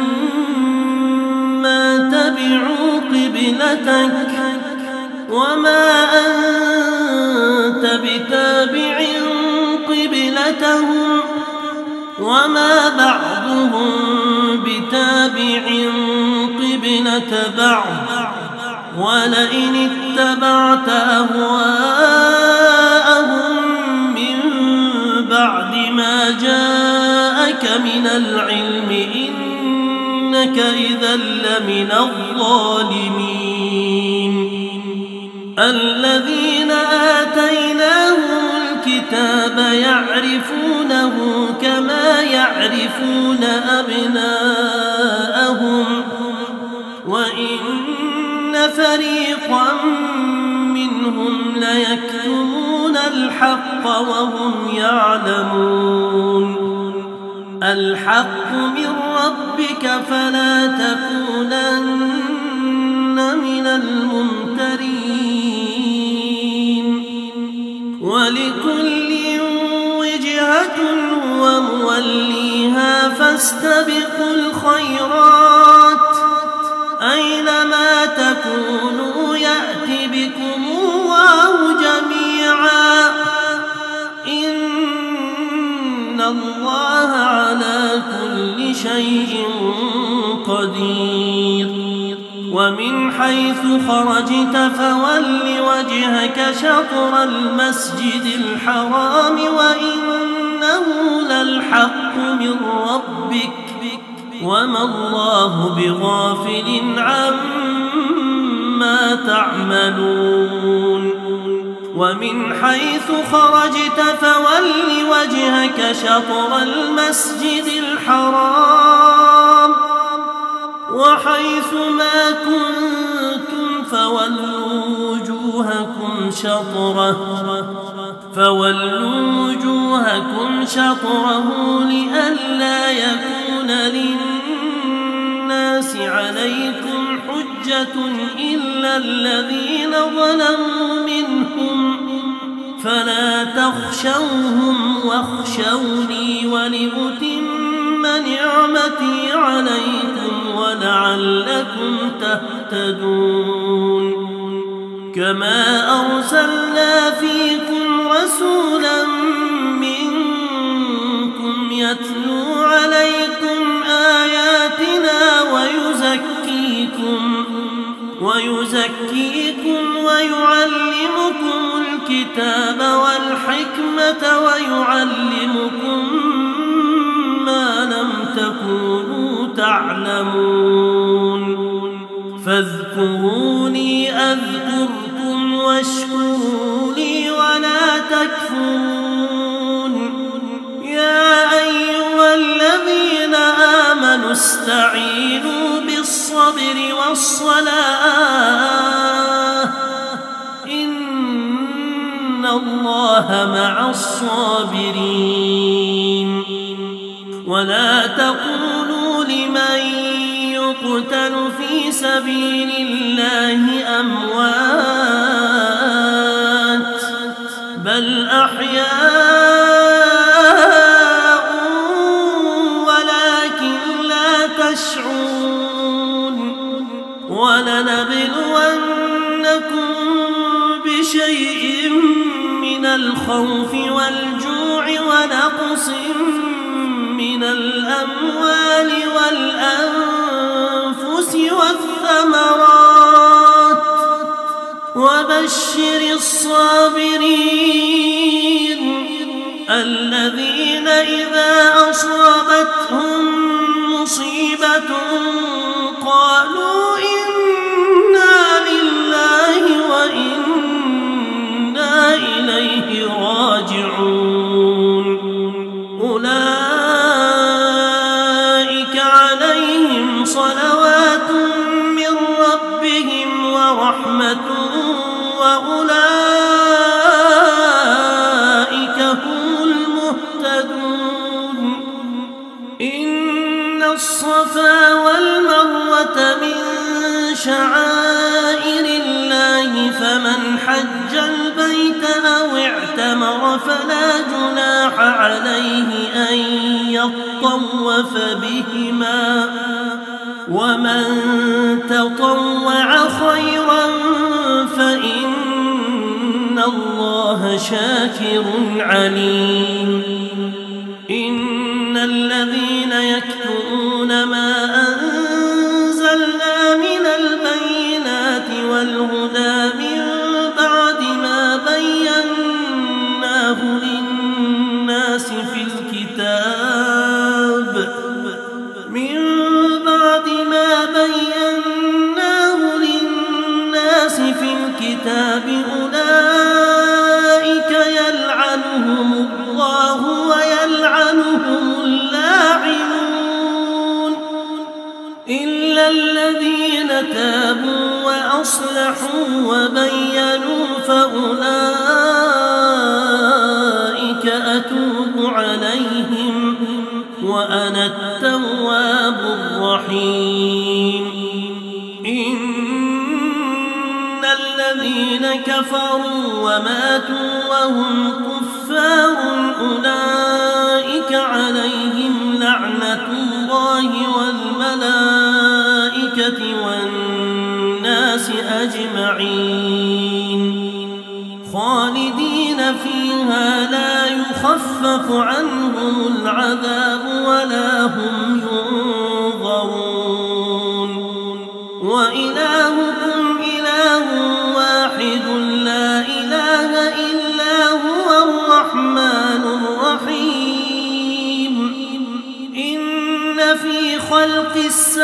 ما تبعوا قبلتك وما أنت بتابع قبلتهم وما بعضهم بتابع قبلة بعض ولئن اتبعت أهواءهم من بعد ما جاءك من العلم إنك إذا لمن الظالمين الذين آتيناهم الكتاب يعرفونه كما يعرفون أبناءهم وإن فريقا منهم ليكتمون الحق وهم يعلمون الحق من ربك فلا تكونن من الممترين ولكل وجهة هو موليها فاستبقوا الخيرات أينما تكونوا يأتي بكم الله جميعا إن الله على كل شيء قدير ومن حيث خرجت فول وجهك شطر المسجد الحرام وإنه للحق من ربك وما الله بغافل عما تعملون ومن حيث خرجت فول وجهك شطر المسجد الحرام وحيث ما كنتم فولوا وجوهكم شطره لئلا يكون للناس عليكم حجة إلا الذين ظلموا منهم فلا تخشوهم واخشوني ولأتم نعمتي عليكم ولعلكم تهتدون كما أرسلنا فيكم رسولا منكم يتلو عليكم آياتنا ويزكيكم ويعلمكم الكتاب والحكمة ويعلمكم ما لم تكونوا تعلمون فاذكروني أذكركم واشكروا لي ولا تكفرون يا أيها الذين آمنوا استعينوا بالصبر والصلاة إن الله مع الصابرين ولا تقولوا لمن يقتل في سبيل الله أموات بل أحياء ولكن لا تشعرون ولنبلونكم بشيء من الخوف والجوع ونقص من الأموال والأنفس والثمرات وبشر الصابرين الذين إذا أصابتهم مصيبة قالوا إنا لله وإنا إليه راجعون أولئك عليهم صلوات من ربهم ورحمة وأولئك هم المهتدون إن الصفا والمروة من شعائر الله فمن حج البيت أو اعتمر فلا جناح عليه أن يطوف بهما ومن تطوع خيرا فإن الله شاكر عليم إن الذين يكتمون ما أنزلنا من البينات والهدى من بعد ما بيناه للناس في الكتاب أولئك يلعنهم الله ويلعنهم اللاعنون إلا الذين تابوا وأصلحوا وبينوا فأولئك أتوب عليهم وأنا التواب الرحيم إن الذين كفروا وماتوا وهم كفار أولئك عليهم لعنة الله والملائكة والناس أجمعين خالدين فيها لا يخفف عنهم العذاب ولا هم ينظرون وإلهكم إله واحد لا إله إلا هو الرحمن الرحيم إن في خلق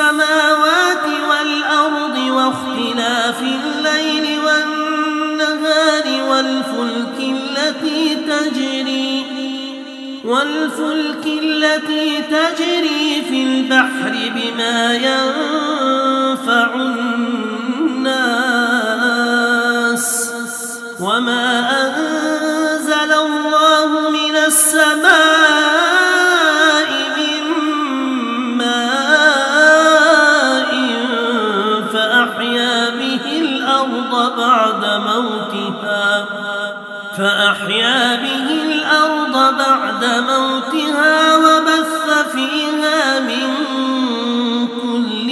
السماوات والأرض واختلاف الليل والنهار الجبال والفلك التي تجري في البحر بما ينفع الناس وما أنزل الله من السماء من ماء فأحيا به الأرض بعد موتها وبث فيها من كل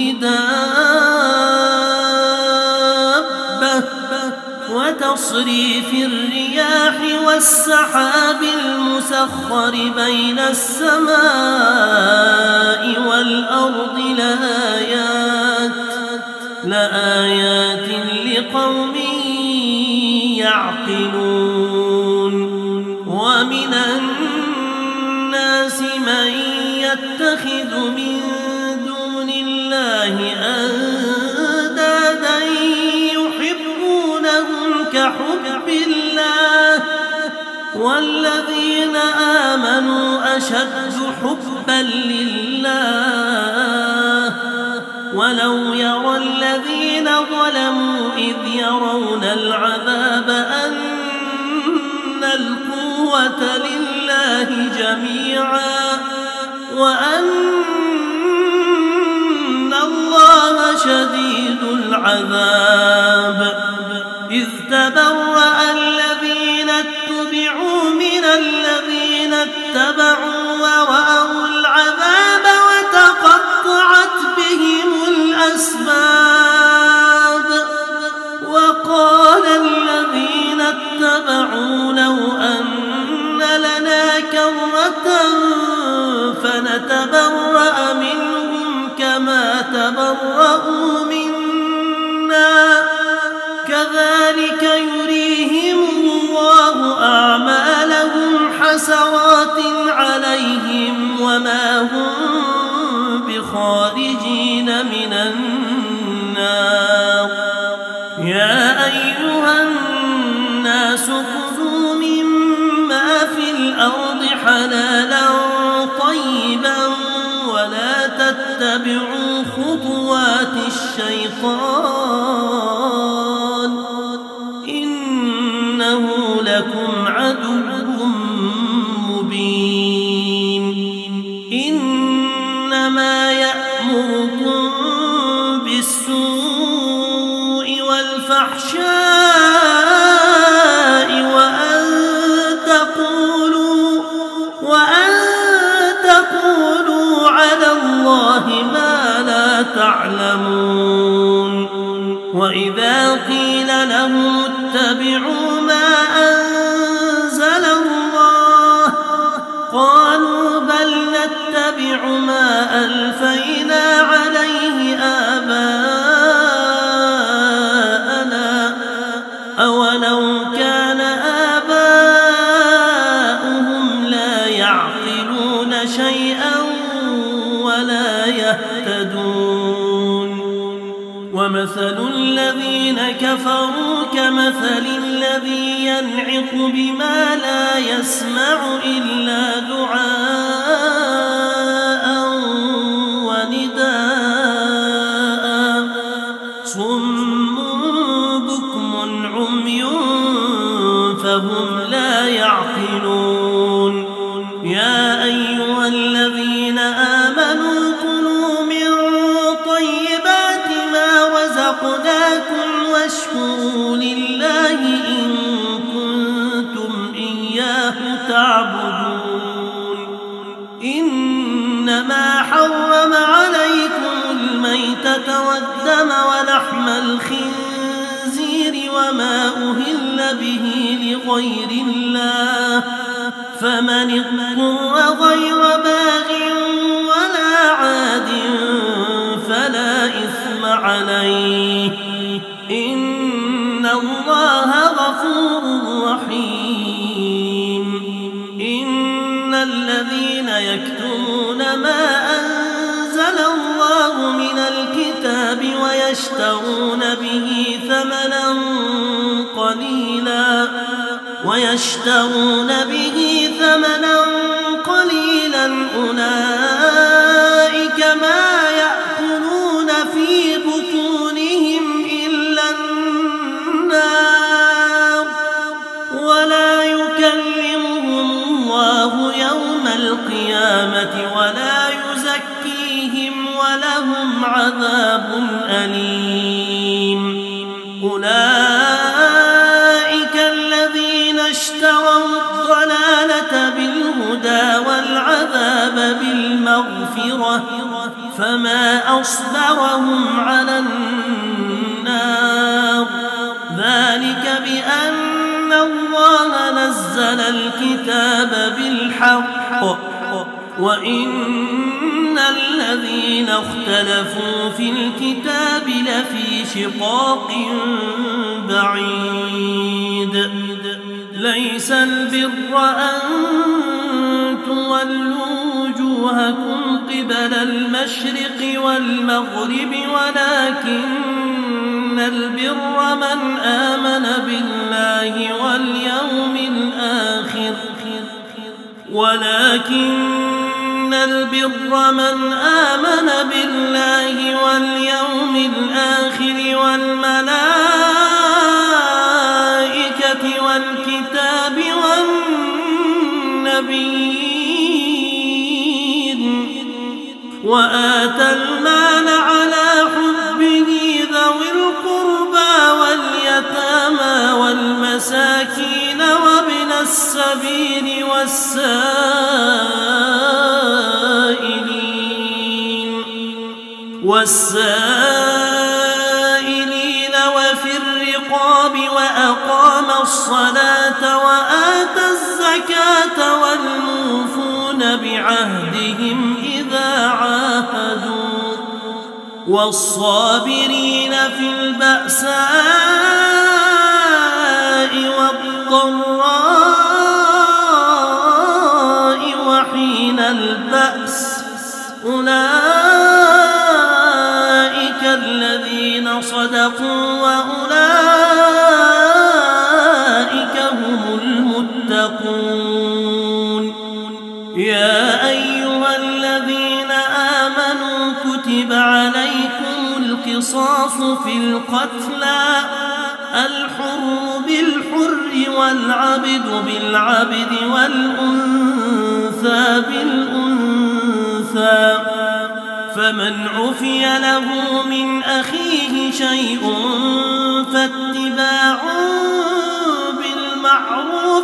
دابة وتصريف الرياح والسحاب المسخر بين السماء والأرض لآيات لقوم يعقلون ومن الناس من يتخذ من دون الله أندادا يحبونهم كحب الله والذين آمنوا أشد حبا لله ولو يرى الذين ظلموا إذ يرون العذاب أن القوة لله جميعا وأن الله شديد العذاب إذ تبرأ الذين اتبعوا من الذين اتبعوا ورأوا العذاب وتقطعت بهم الأسباب وقال الذين اتبعوا لو أن لنا كرة فنتبرأ منهم كما تبرأوا منا كذلك يريهم الله أعمالهم حسرات عليهم وما هم بخارجين من النار يا أيها الناس كلوا مما في الأرض حلالا طيبا ولا تتبعوا خطوات الشيطان إنه لكم عدو مبين إنما يأمركم بالسوء والفحشاء وأن تقولوا على الله ما لا تعلمون وإذا قيل لهم اتبعوا ما أنزل الله قالوا بل نتبع ما ألفينا عليه آباءنا أولو كان آباؤهم لا يعقلون شيئا ولا يهتدون ومثل الذين كفروا كمثل الذي ينعق بما لا يسمع إلا دعاء ونداء صم بكم عمي فهم لا يعقلون يا أيها الذين آمنوا كلوا من طيبات ما رزقناكم واشكروا لله إن كنتم إياه تعبدون إنما حرم عليكم الميتة والدم ولحم الخنزير وما أهل به لغير الله فمن اضطر غير باغ ولا عاد فلا إثم عليه إن الله غفور رحيم إن الذين يكتمون ما أنزل الله من الكتاب ويشترون به ثمنا قليلا ويشترون به ثمنا قليلا أولئك ما يأكلون في بطونهم إلا النار ولا يكلمهم الله يوم القيامة ولا يزكيهم ولهم عذاب أليم أولئك الذين اشتروا الضلالة بالهدى والعذاب بالمغفرة فما أصبرهم على النار ذلك بأن الله نزل الكتاب بالحق وإن الذين اختلفوا في الكتاب لفي شقاق بعيد ليس البر أن تولوا وجوهكم قبل المشرق والمغرب ولكن البر من آمن بالله واليوم الآخر والملائكة والكتاب والنبيين وآتى المال على حبه ذوي القربى واليتامى والمساكين وابن السبيل والسائلين وفي الرقاب وأقام الصلاة وآتى الزكاة والموفون بعهدهم إذا عاهدوا والصابرين في البأساء والضراء وحين البأس أولئك الذين صدقوا وأولئك هم المتقون يا أيها الذين آمنوا كتب عليكم القصاص في القتلى الحر بالحر والعبد بالعبد والأنثى بالأنثى فمن عفي له من أخيه شيء فاتباع بالمعروف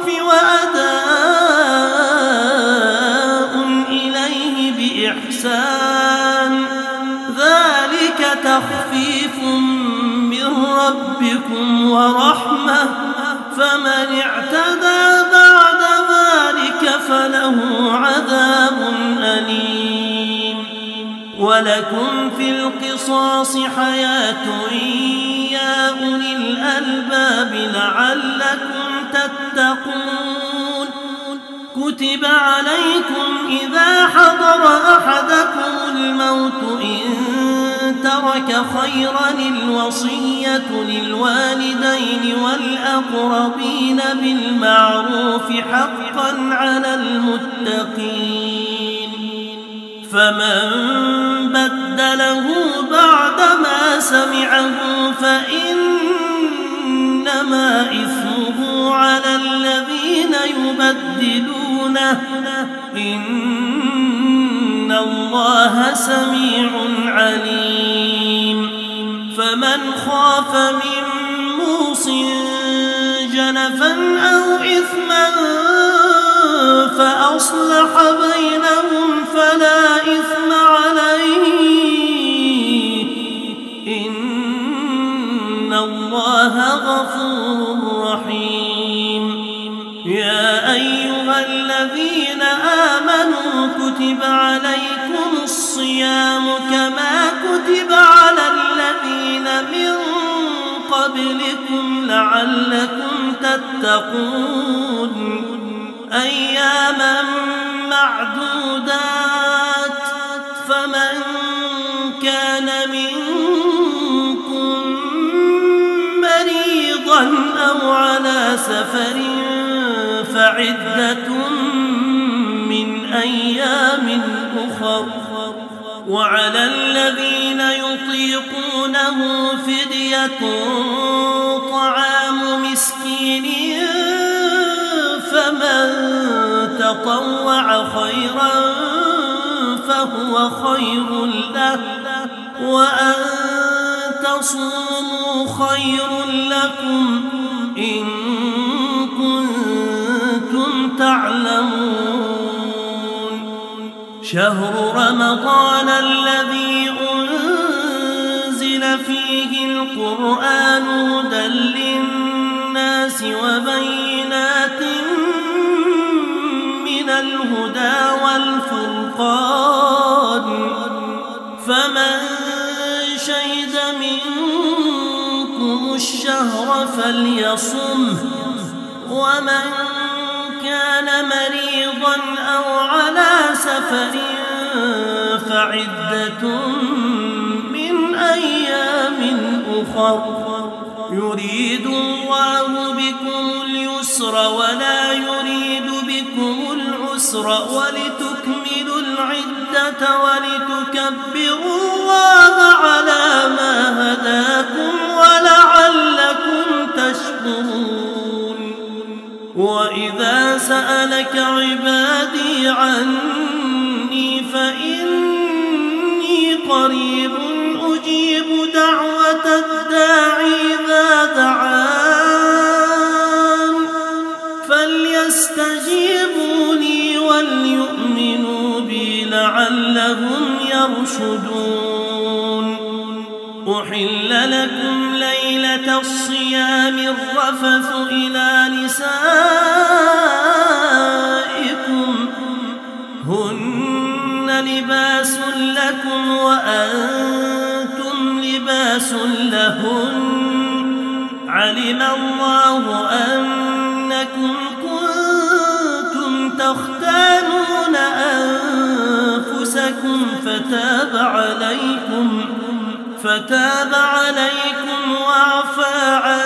وأداء إليه بإحسان ذلك تخفيف من ربكم ورحمة فمن اعتدى بعد ذلك فله عذاب أليم ولكم في القصاص حياة يا أولي الألباب لعلكم تتقون كتب عليكم إذا حضر أحدكم الموت إن ترك خيرا الوصية للوالدين والأقربين بالمعروف حقا على المتقين فمن بدله بعدما سمعه فإنما إثمه على الذين يبدلونه إن الله سميع عليم فمن خاف من موص جنفا أو إثما فأصلح بينهم فلا إثم عليه إن الله غفور رحيم يا أيها الذين آمنوا كتب عليكم الصيام كما كتب على الذين من قبلكم لعلكم تتقون أياما معدودات فمن كان منكم مريضا مريضا أو على سفر فعدة من أيام أخر وعلى الذين يطيقونه فدية طعام مسكين فمن تطوع خيرا فهو خير له وأن تصوموا خير لكم إن كنتم تعلمون شهر رمضان الذي أنزل فيه القرآن هدى للناس وبينات من الهدى والفرقان فمن شهد منكم الشهر فليصمه ومن كان مريضا أو على سفر فعدة من أيام أخر يريد الله بكم اليسر ولا يريد بكم العسر ولتكملوا العدة ولتكبروا الله على ما هداكم ولعلكم تشكرون وإذا سألك عبادي عني فإني قريب أجيب دعوة الداعي إذا دعان فليستجيبوا لي وليؤمنوا بي لعلهم يرشدون أحل لكم ليلة الصيام الرفث إلى نسائكم هن لباس لكم وأنتم لباس لهن علم الله أنكم كنتم تختانون أنفسكم فتاب عليكم وعفى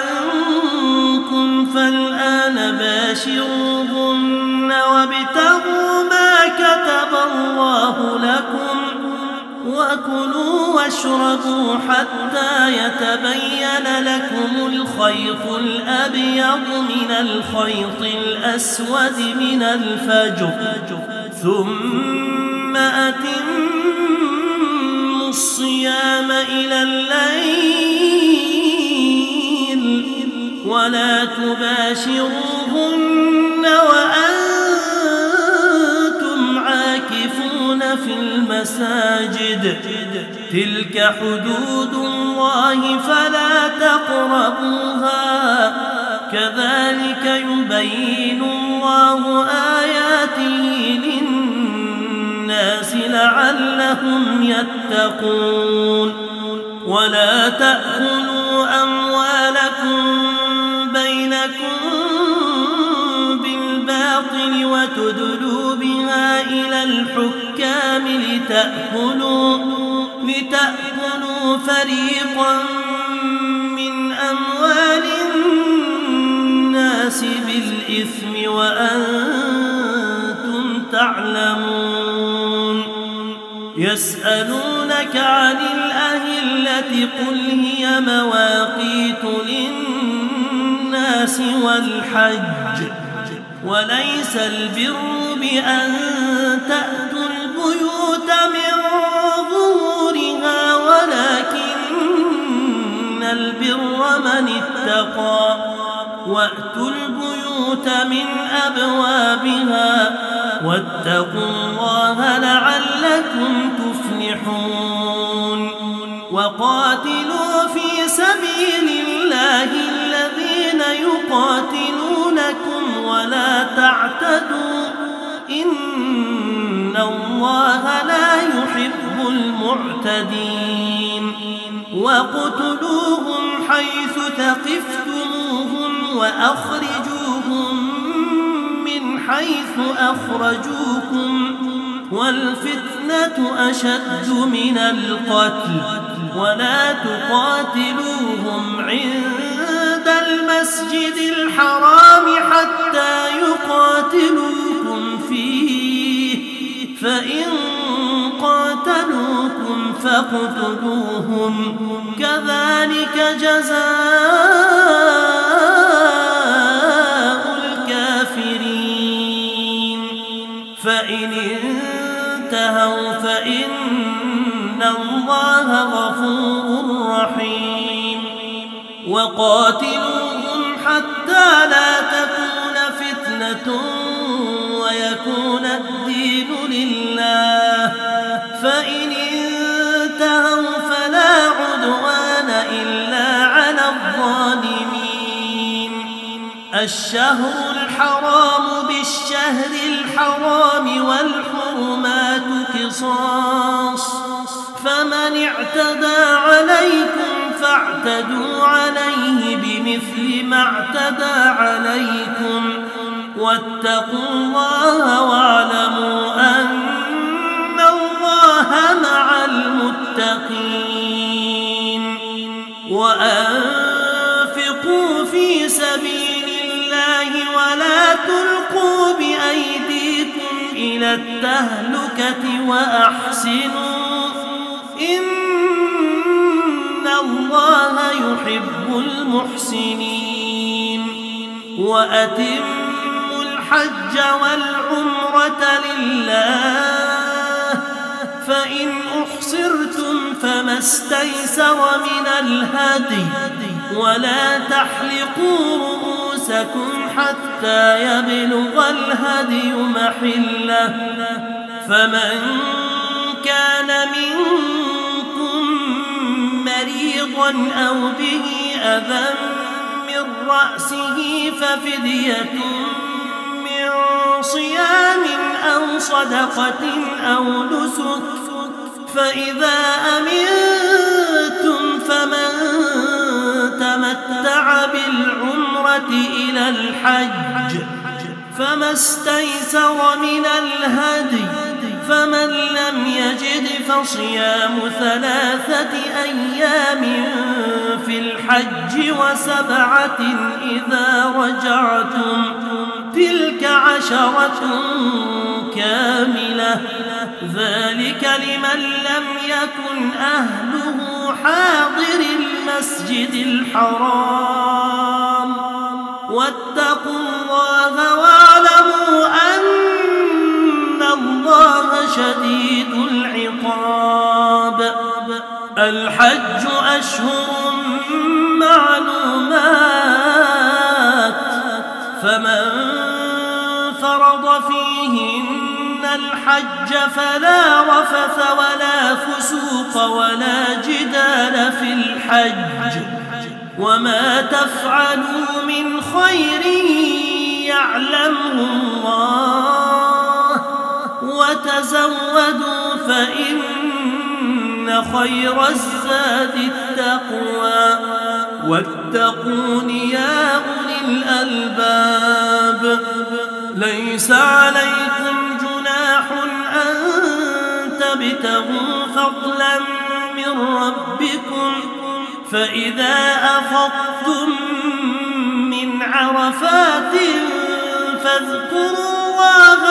عنكم فالآن باشروهن وابتغوا ما كتب الله لكم وكلوا واشربوا حتى يتبين لكم الخيط الأبيض من الخيط الأسود من الفجر ثم أتموا الصيام إلى الليل ولا تباشروهن وأنتم عاكفون في المساجد تلك حدود الله فلا تقربوها كذلك يبين الله آياته للناس لعلهم يتقون ولا تأكلوا أموالكم بينكم بالباطل وتدلوا بها إلى الحكام لتأكلوا فريقا من أموال الناس بالإثم وأنتم تعلمون يسألونك عن الأهلة قل هي مواقيت للناس والحج وليس البر بأن تأتوا البيوت من ظهورها ولكن البر من اتقى وأتوا البيوت من أبوابها واتقوا الله لعلكم تفلحون وقاتلوا في سبيل الله الذين يقاتلونكم ولا تعتدوا إن الله لا يحب المعتدين وقتلوهم حيث ثقفتموهم وأخرجوهم من حيث أخرجوكم والفتنة أشد من القتل ولا تقاتلوهم عند المسجد الحرام حتى يقاتلوكم فيه فإن قاتلوكم فاقتلوهم كذلك جزاء الكافرين فإن انتهوا فإن الله غفور رحيم وقاتلوهم حتى لا تكون فتنة ويكون الدين لله فإن انتهوا فلا عدوان إلا على الظالمين الشهر الحرام بالشهر الحرام والحرمات قصاص فمن اعتدى عليكم فاعتدوا عليه بمثل ما اعتدى عليكم واتقوا الله واعلموا أن الله مع المتقين وأنفقوا في سبيل الله ولا تلقوا بأيديكم إلى التهلكة وأحسنوا إن الله يحب المحسنين وأتموا الحج والعمرة لله فإن أحصرتم فما استيسر من الهدي ولا تحلقوا رؤوسكم حتى يبلغ الهدي محله فمن كان منكم مريضا أو به أذى من رأسه ففدية من صيام أو صدقة أو نسك فإذا أمنتم فمن تمتع بالعمرة إلى الحج فما استيسر من الهدي فمن لم يجد فصيام 3 أيام في الحج و7 إذا رجعتم تلك 10 كاملة ذلك لمن لم يكن أهله حاضر المسجد الحرام واتقوا الله واعلموا أن الله شديد العقاب الحج أشهر معلومات فمن فرض فيهن الحج فلا رفث ولا فسوق ولا جدال في الحج وما تفعلوا من خير يعلمه الله وتزودوا فإن خير الزاد التقوى واتقون يا أولي الألباب ليس عليكم جناح أن تبتغوا فضلا من ربكم فإذا أفضتم من عرفات فاذكروا الله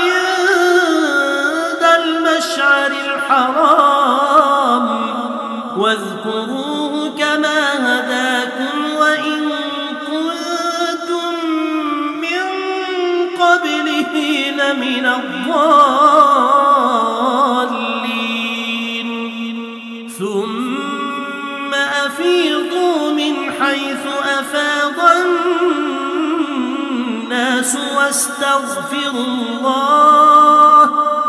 عند المشعر الحرام واذكروه كما هداكم وإن كنتم من قبله لمن الضالين ثم أفيضوا من حيث أفاض الناس واستغفروا الله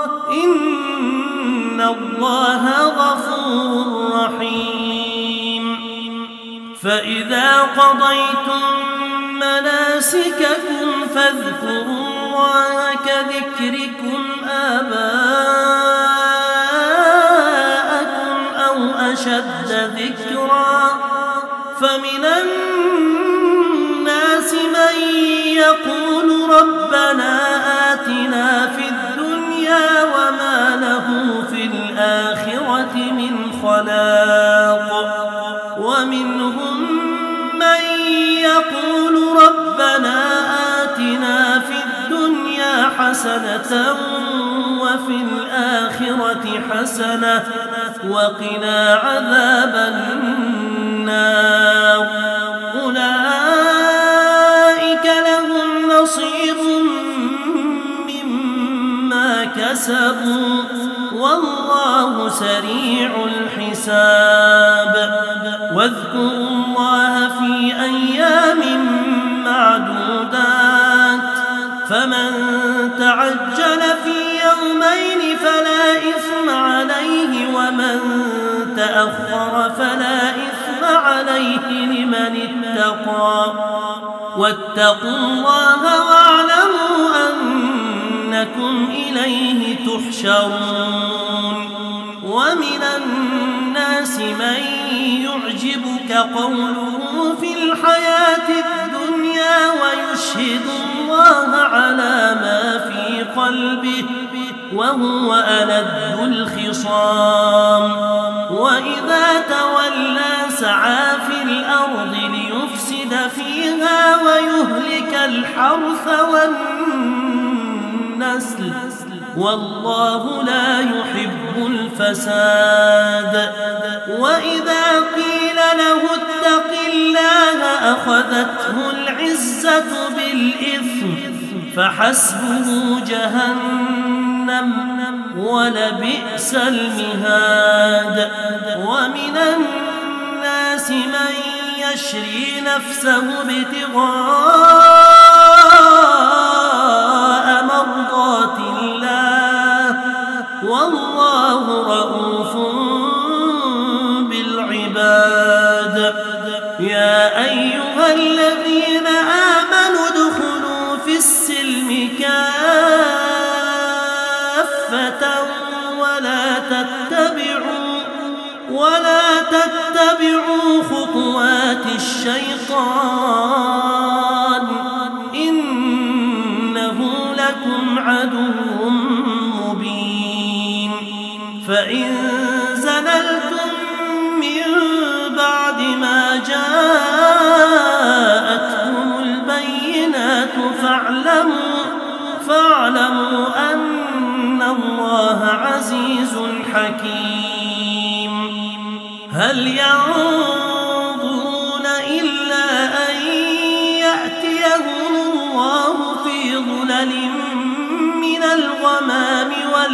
إن الله غفور رحيم فإذا قضيتم مناسككم فاذكروا الله كذكركم آباءكم أو أشد ذكرا فمن الناس من يقول ربنا آتنا في الدنيا وما له في الآخرة من خلاق ومنهم من حسنة وفي الآخرة حسنة وقنا عذاب النار أولئك لهم نصيب مما كسبوا والله سريع الحساب واذكروا الله في أيام معدودات فمن تعجل في يومين فلا إثم عليه ومن تأخر فلا إثم عليه لمن اتقى واتقوا الله واعلموا أنكم إليه تحشرون ومن الناس من يعجبك قوله في الحياة الدنيا ويشهد الله على ما في قلبه وهو ألد الخصام وإذا تولى سعى في الأرض ليفسد فيها ويهلك الحرث والنسل والله لا يحب الفساد وإذا قيل له اتق الله أخذته العزة بالإثم فحسبه جهنم ولبئس المهاد ومن الناس من يشري نفسه ابتغاء مرضات الله والله رؤوف بالعباد يا أيها الذين آمنوا ادخلوا في السلم كافة ولا تتبعوا خطوات الشيطان إنه لكم عدو مبين فإن زللتم من بعد ما جاءتكم البينات فاعلموا أن الله عزيز حكيم هل ينظرون إلا أن يأتيهم الله في ظلل من الغمام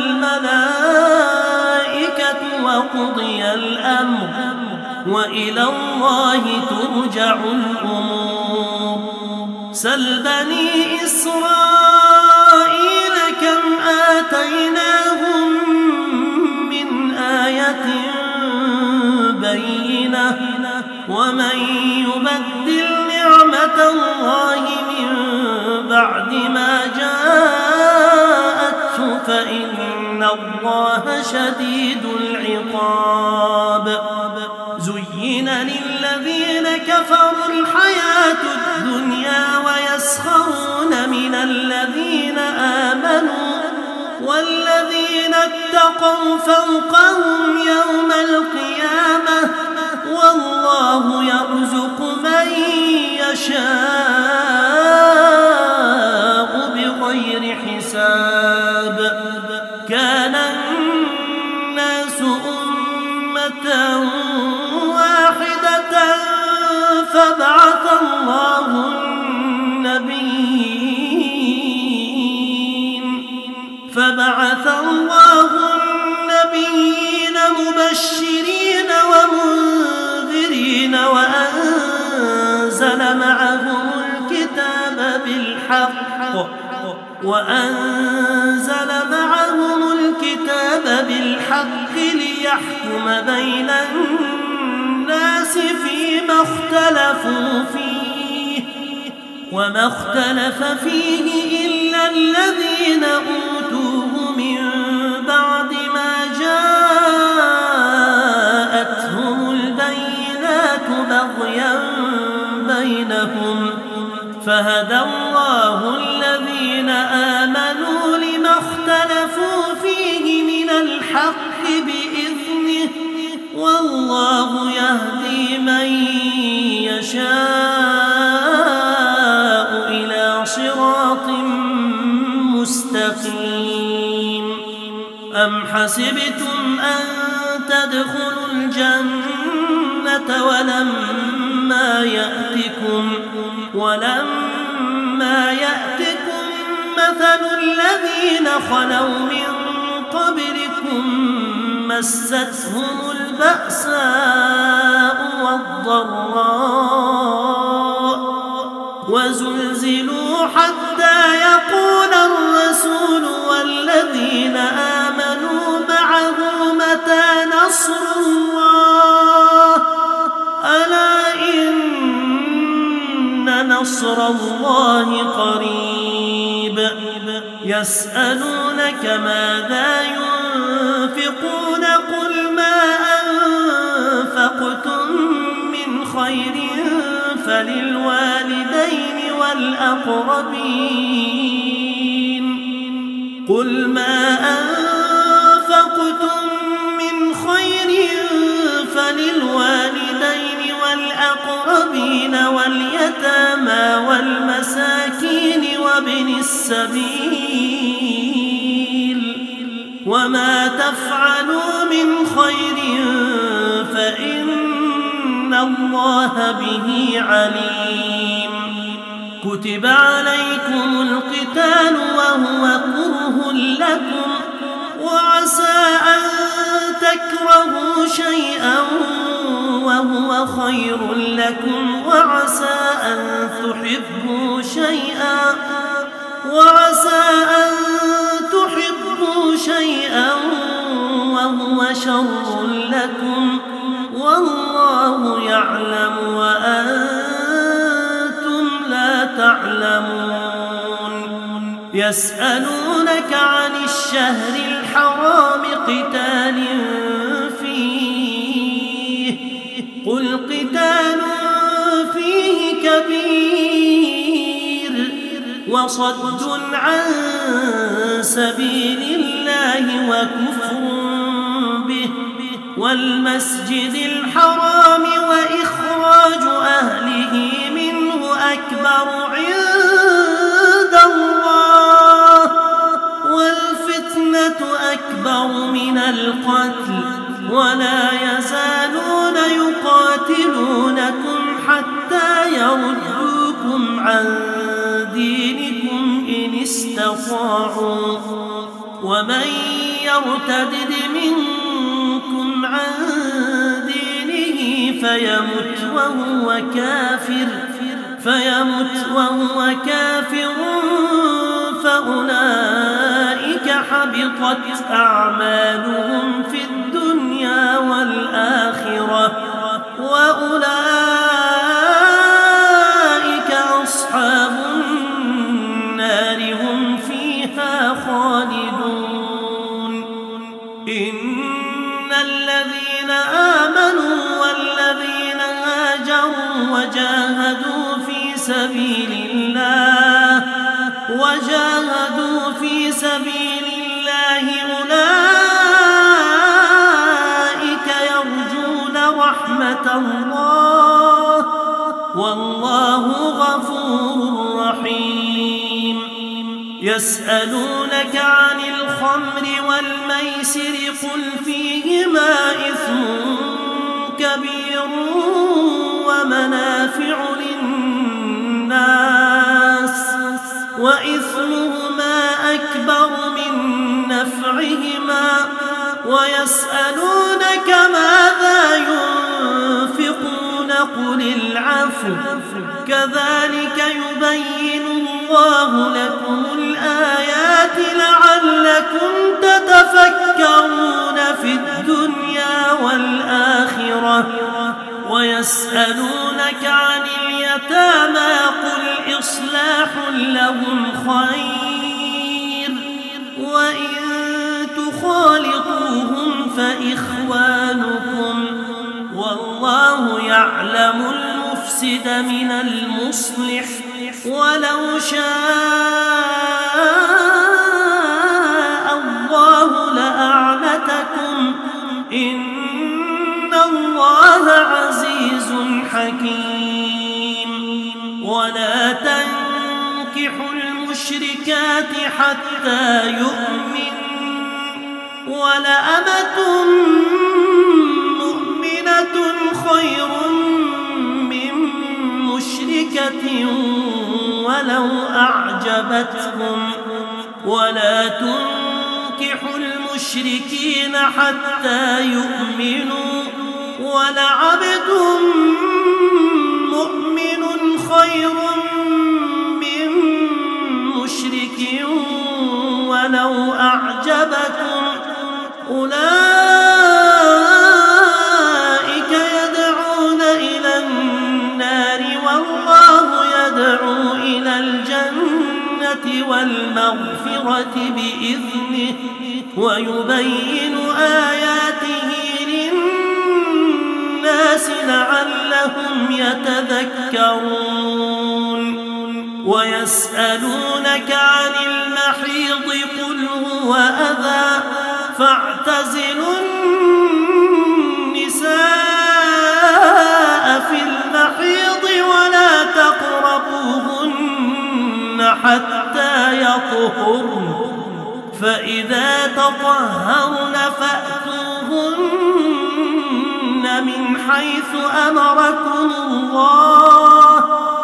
والملائكة وقضي الأمر وإلى الله ترجع الأمور سل بني إسرائيل كم آتيناهم من آية بينة ومن يبدل نعمة الله من بعد ما جاءته فإن الله شديد العقاب زين للذين كفروا الحياة الدنيا ويسخرون من الذين آمنوا والذين اتقوا فوقهم يوم القيامة والله يرزق من يشاء بغير حساب كان الناس أمة واحدة فبعث الله النبيين مبشرين ومنذرين وأنزل معهم الكتاب بالحق ليحكم بين الناس فيما اختلفوا فيه وما اختلف فيه إلا الذين أوتوه من بعد ما جاءتهم البينات بغيا بينهم فهدى الله الذين آمنوا لما اختلفوا فيه من الحق بإذنه والله يهدي من يشاء إلى صراط مستقيم. أم حسبتم أن تدخلوا الجنة ولما يأتكم مثل الذين خلوا من قبلكم مستهم البأساء والضراء وزلزلوا حتى يقول الرسول والذين آمنوا معه متى نصر الله ألا إن نصر الله قريب. يسألونك ماذا ينفقون قل ما أنفقتم من خير فللوالدين والأقربين واليتامى والمساكين وابن السبيل وما تفعلوا من خير فإن الله به عليم. كتب عليكم القتال وهو كره لكم وعسى أن تكرهوا شيئا وهو خير لكم وعسى أن تحبوا شيئا وهو شر لكم والله يعلم وأنتم لا تعلمون. يسألونك عن الشهر الحرام قتال فيه قل قتال فيه كبير وصد عن سبيل الله وكفر به والمسجد الحرام وإخراج أهله منه أكبر عند الله والفتنة أكبر من القتل ولا يزالون يقاتلونكم حتى يردوكم عن دينكم إن استطاعوا ومن يرتد منكم عن دينه فيمت وهو كافر فأولئك حبطت أعمالهم في الدنيا والآخرة وأولئك أصحاب النار هم فيها خالدون. إن الذين آمنوا والذين هاجروا وجاهدوا في سبيل الله أولئك يرجون رحمة الله والله غفور رحيم. يسألونك عن الخمر والميسر قل فيهما إثم كبير ومنافع للناس وإثمهما أكبر من نفعهما ويسألونك ماذا ينفقون قل العفو كذلك يبين الله لكم الآيات لعلكم تتفكرون في الدنيا والآخرة. ويسألونك عن اليتامى قل إصلاح لهم خير وإن تخالطوهم فإخوانكم والله يعلم المفسد من المصلح ولو شاء الله لأعنتكم إن الله عزيز حكيم. ولا تنكحوا المشركات حتى يؤمن ولأمة مؤمنة خير من مشركة ولو أعجبتكم ولا تنكحوا المشركين حتى يؤمنوا ولعبد مؤمن خير من مشرك ولو أعجبكم أولئك يدعون إلى النار والله يدعو إلى الجنة والمغفرة بإذنه ويبين آياته للناس لعلهم يتذكرون ويسألونك عن المحيض قل هو أذى فاعتزلوا النساء في المحيض ولا تقربوهن حتى يطهرن فإذا تطهرن فأتوهن من حيث أمركم الله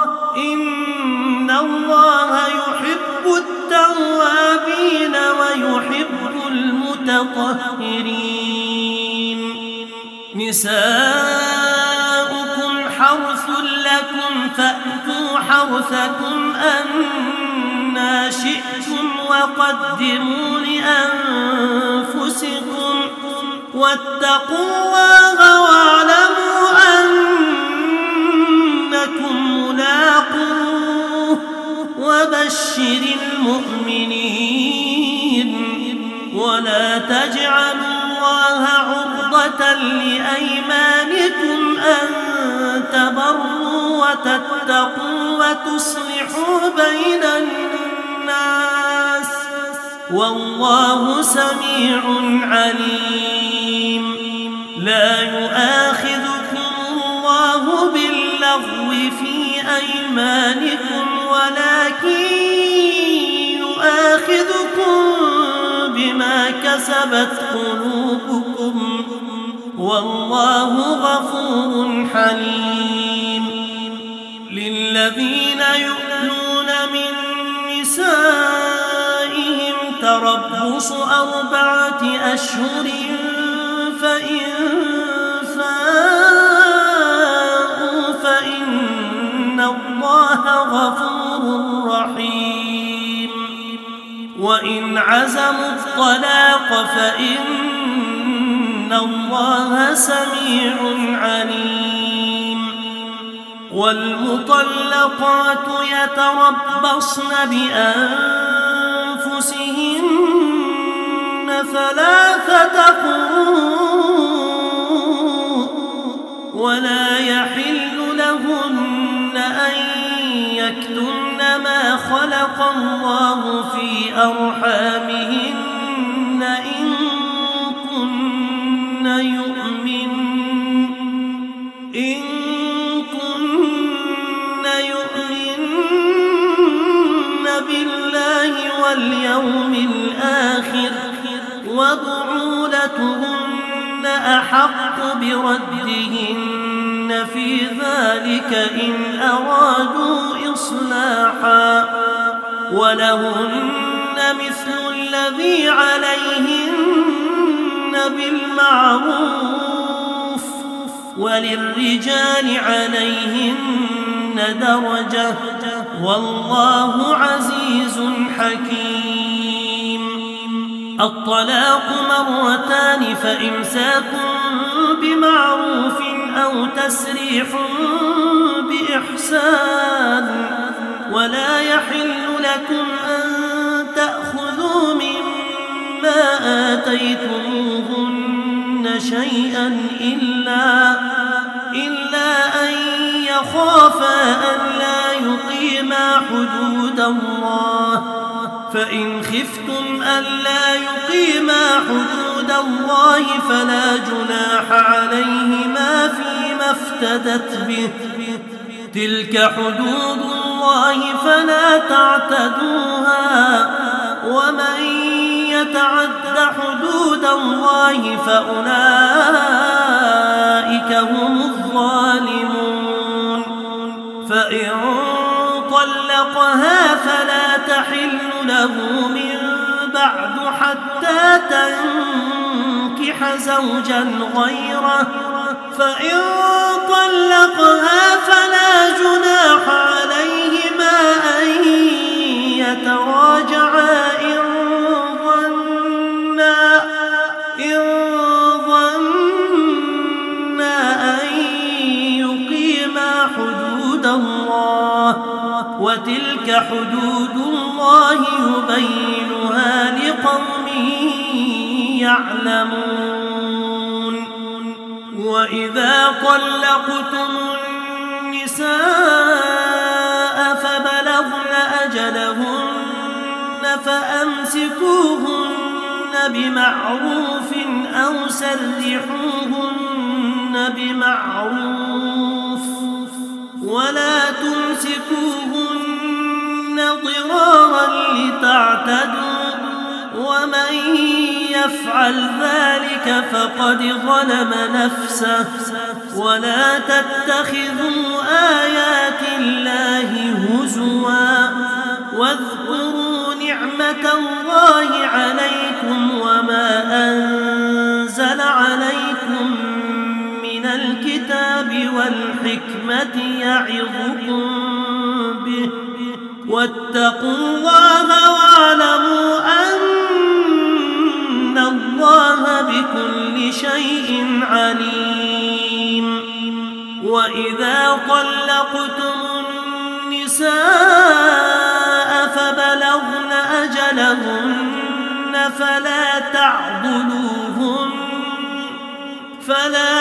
إن الله يحب التوابين ويحب المتطهرين نساؤكم حرث لكم فأتوا حرثكم أنى شئتم وقدموا لأنفسكم واتقوا الله واعلموا أنكم ملاقوه وبشر المؤمنين ولا تجعلوا الله عرضة لأيمانكم أن تبروا وتتقوا وتصلحوا بين الناس والله سميع عليم لا يؤاخذكم الله باللغو في أيمانكم ولكن يؤاخذكم بما كسبت قلوبكم والله غفور حليم للذين يؤلون من نسائهم تربص 4 أشهر فإن فاءوا فإن الله غفور رحيم وإن عزموا الطلاق فإن الله سميع عليم والمطلقات يتربصن بأنفسهن 3 قروء ولا يحل لهن أن يكتمن ما خلق الله في أرحامهن إن كن يؤمن بالله واليوم الآخر وبعولتهن أحق بردهن في ذلك إن أرادوا إصلاحا ولهن مثل الذي عليهن بالمعروف وللرجال عليهن درجة والله عزيز حكيم الطلاق 2 فإمساك بمعروف أو تسريح بإحسان ولا يحل لكم أن تأخذوا مما آتيتموهن شيئا إلا أن يخافا ألا يقيما حدود الله فإن خفتم ألا يقيما حدود الله فلا جناح عليهما فيما افتدت به تلك حدود الله الله فلا تعتدوها ومن يتعد حدود الله فأولئك هم الظالمون فإن طلقها فلا تحل له من بعد حتى تنكح زوجا غيره فإن طلقها فلا جناح عليهما أن يتراجعا إن ظنا أن يقيما حدود الله وتلك حدود الله يبينها لقوم يعلمون وإذا طلقتم النساء فبلغن أجلهن فأمسكوهن بمعروف أو سرحوهن بمعروف ولا تمسكوهن ضرارا لتعتدوا ومن يفعل ذلك فقد ظلم نفسه ولا تتخذوا آيات الله هزوا واذكروا نعمة الله عليكم وما أنزل عليكم من الكتاب والحكمة يعظكم به واتقوا الله واعلموا أن الله بكل شيء عليم وإذا طلقتم النساء فبلغن أجلهن فلا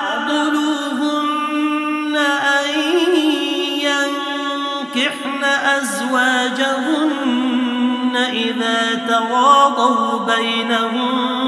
تعضلوهن أن ينكحن أزواجهن إذا تراضوا بينهم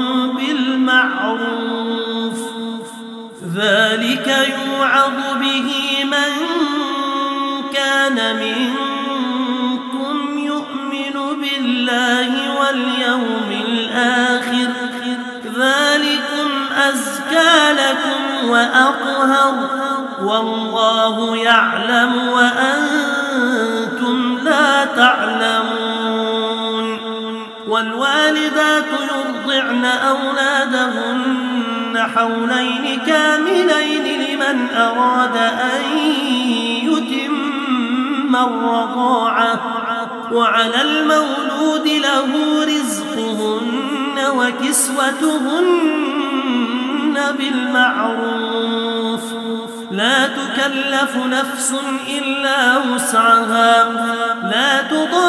بالمعروف ذلك يوعظ به من كان منكم يؤمن بالله واليوم الآخر ذلكم أزكى لكم وأطهر والله يعلم وأنتم لا تعلمون والوالدات يرضعن أولادهن حولين كاملين لمن أراد أن يتم الرضاعة وعلى المولود له رزقهن وكسوتهن بالمعروف لا تكلف نفس إلا وسعها لا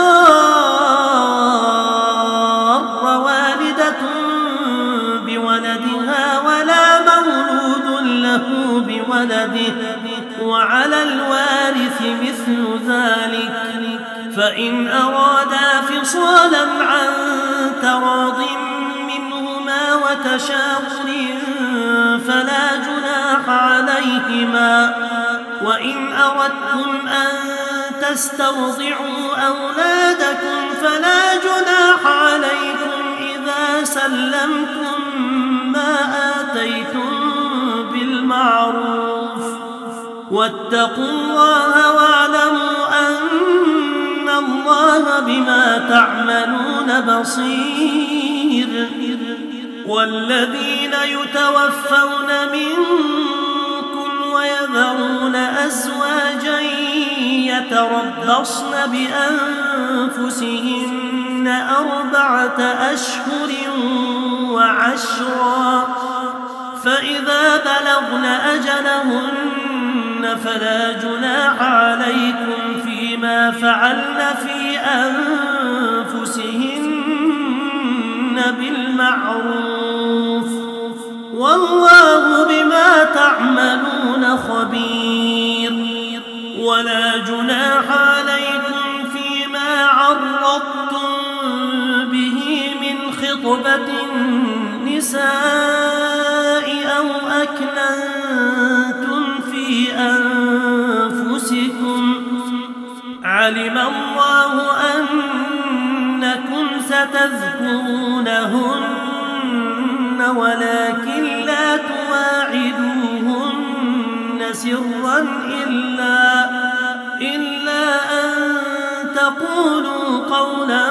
تضار والدة بولدها ولا مولود له بولده وعلى الوارث مثل ذلك فإن أرادا فصالا عن تراض منهما وتشاور فلا جناح عليهما وإن أردتم أن تسترضعوا أولادكم فلا جناح عليكم إذا سلمتم ما آتيتم بالمعروف واتقوا الله واعلموا أن الله بما تعملون بصير والذين يتوفون منكم ويذرون أزواجا يتربصن بأنفسهن 4 أشهر و10 فإذا بلغن أجلهن فلا جناح عليكم فيما فعلن في أنفسهن بالمعروف والله بما تعملون خبير ولا جناح عليكم فيما عرضتم به من خطبة النساء أو أكننتم في أنفسكم علم الله أنكم ستذكرونهن ولكن لا تواعدوهن سرا إلا أن تقولوا قولا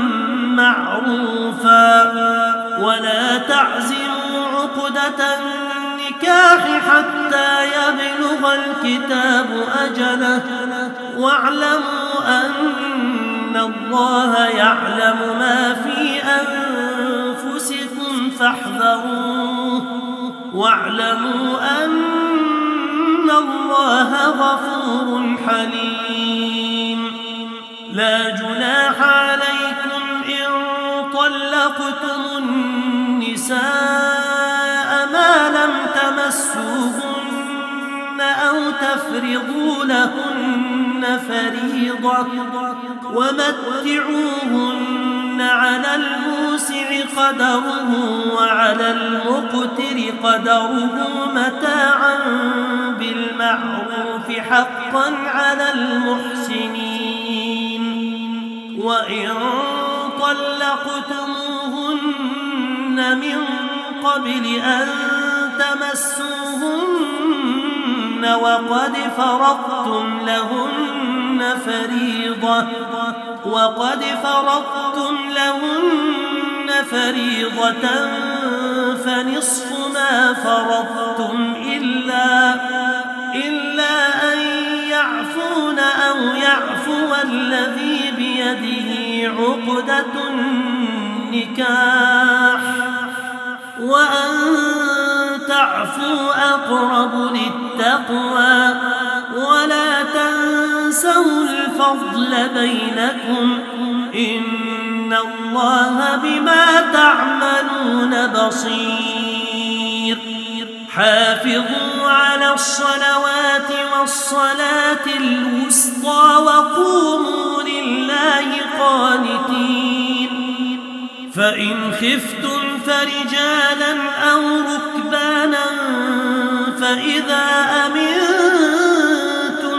معروفا ولا تعزموا عقدة النكاح حتى يبلغ الكتاب أجله واعلموا أن الله يعلم ما في أنفسكم فاحذروه واعلموا أن الله غفور حليم. لا جناح عليكم إن طلقتم النساء ما لم تمسوهن أو تفرضوا لهن فريضة ومتعوهن على الموسع قدره وعلى المقتر قدره متاعا بالمعروف حقا على المحسنين. وإن طلقتموهن من قبل أن تمسوهن وقد فرضتم لهن فريضة فنصف ما فرضتم إلا أن يعفون أو يعفو الذي بيده عقدة النكاح وأن تعفوا أقرب للتقوى ولا تنسوا الفضل بينكم إن الله بما تعملون بصير. حافظوا على الصلوات والصلاة الوسطى وقوموا لله قانتين. فإن خفتم فرجالا أو ركبانا فإذا أمنتم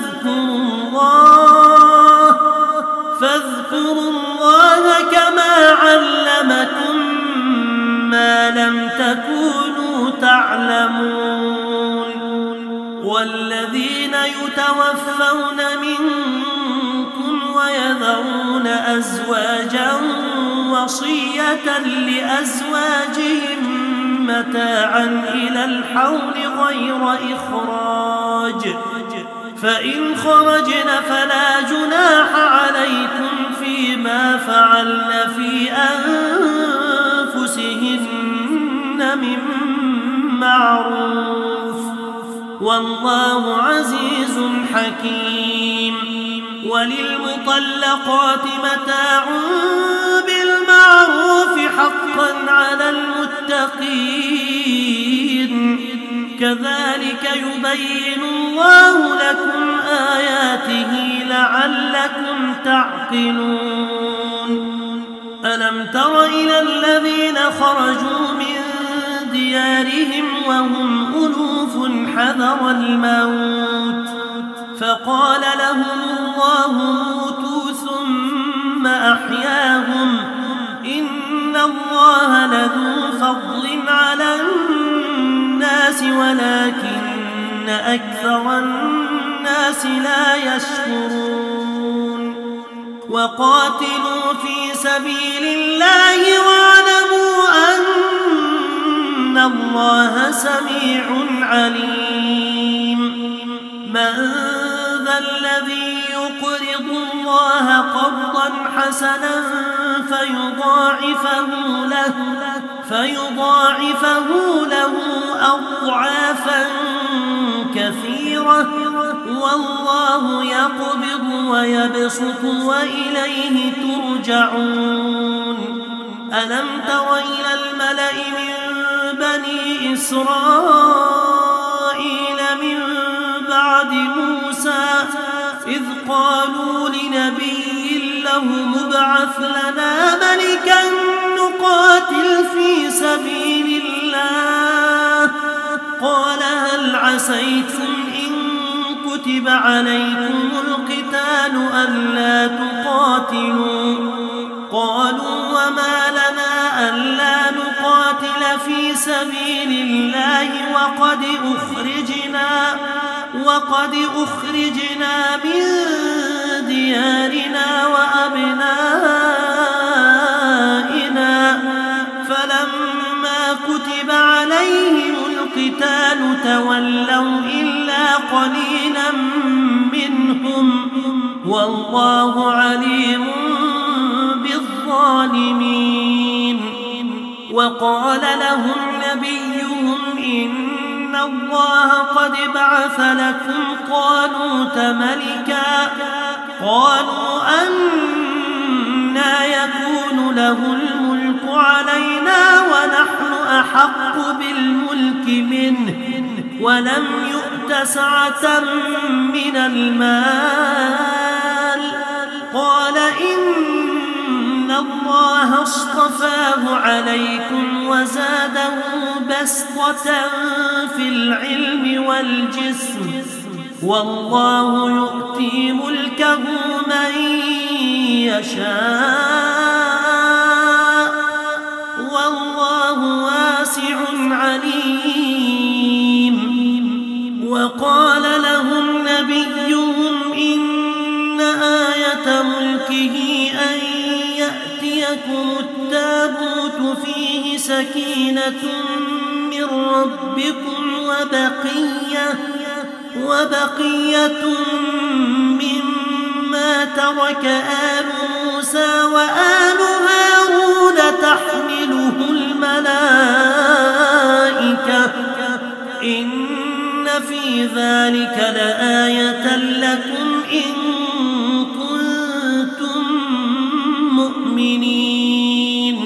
فاذكروا الله كما علمكم ما لم تكونوا تعلمون. والذين يتوفون منكم ويذرون أزواجا وصية لأزواجهم متاعا إلى الحول غير إخراج فإن خرجن فلا جناح عليكم فيما فعلن في أنفسهن من معروف والله عزيز حكيم. وللمطلقات متاع بالمعروف حقا على المتقين. كذلك يبين الله لكم آياته لعلكم تعقلون. ألم تر إلى الذين خرجوا من ديارهم وهم ألوف حذر الموت فقال لهم الله موتوا ثم أحياهم إن الله لذو فضل على الناس ولكن أكثر الناس لا يشكرون. وقاتلوا في سبيل الله واعلموا أن الله سميع عليم. من ذا الذي يقرض الله قرضا حسنا فيضاعفه له أضعافا كثيرة والله يقبض ويبسط وإليه ترجعون. ألم تر إلى الملأ من بني إسرائيل من بعد موسى إذ قالوا لنبي له ابعث لنا ملكا نقاتل في سبيل الله قال هل عسيتم إن كتب عليكم القتال ألا تقاتلوا قالوا وما لنا ألا نقاتل في سبيل الله وقد أخرجنا من ديارنا وأبنائنا فلما كتب عليهم القتال تولوا إلا قليلا منهم والله عليم بالظالمين. وقال لهم نبيهم إن الله قد بعث لكم طالوت ملكا قالوا أنى يكون له الملك علينا ونحن أحق بالملك منه ولم يؤت سعة من المال قال إن الله اصطفاه عليكم وزاده بسطة في العلم والجسم والله يؤتي ملكه من يشاء والله واسع عليم. وقال لهم نبيهم إن آية ملكه أن يأتيكم التابوت فيه سكينة من ربكم وبقية مما ترك آل موسى وآل هارون تحمله الملائكة إن في ذلك لآية لكم إن كنتم مؤمنين.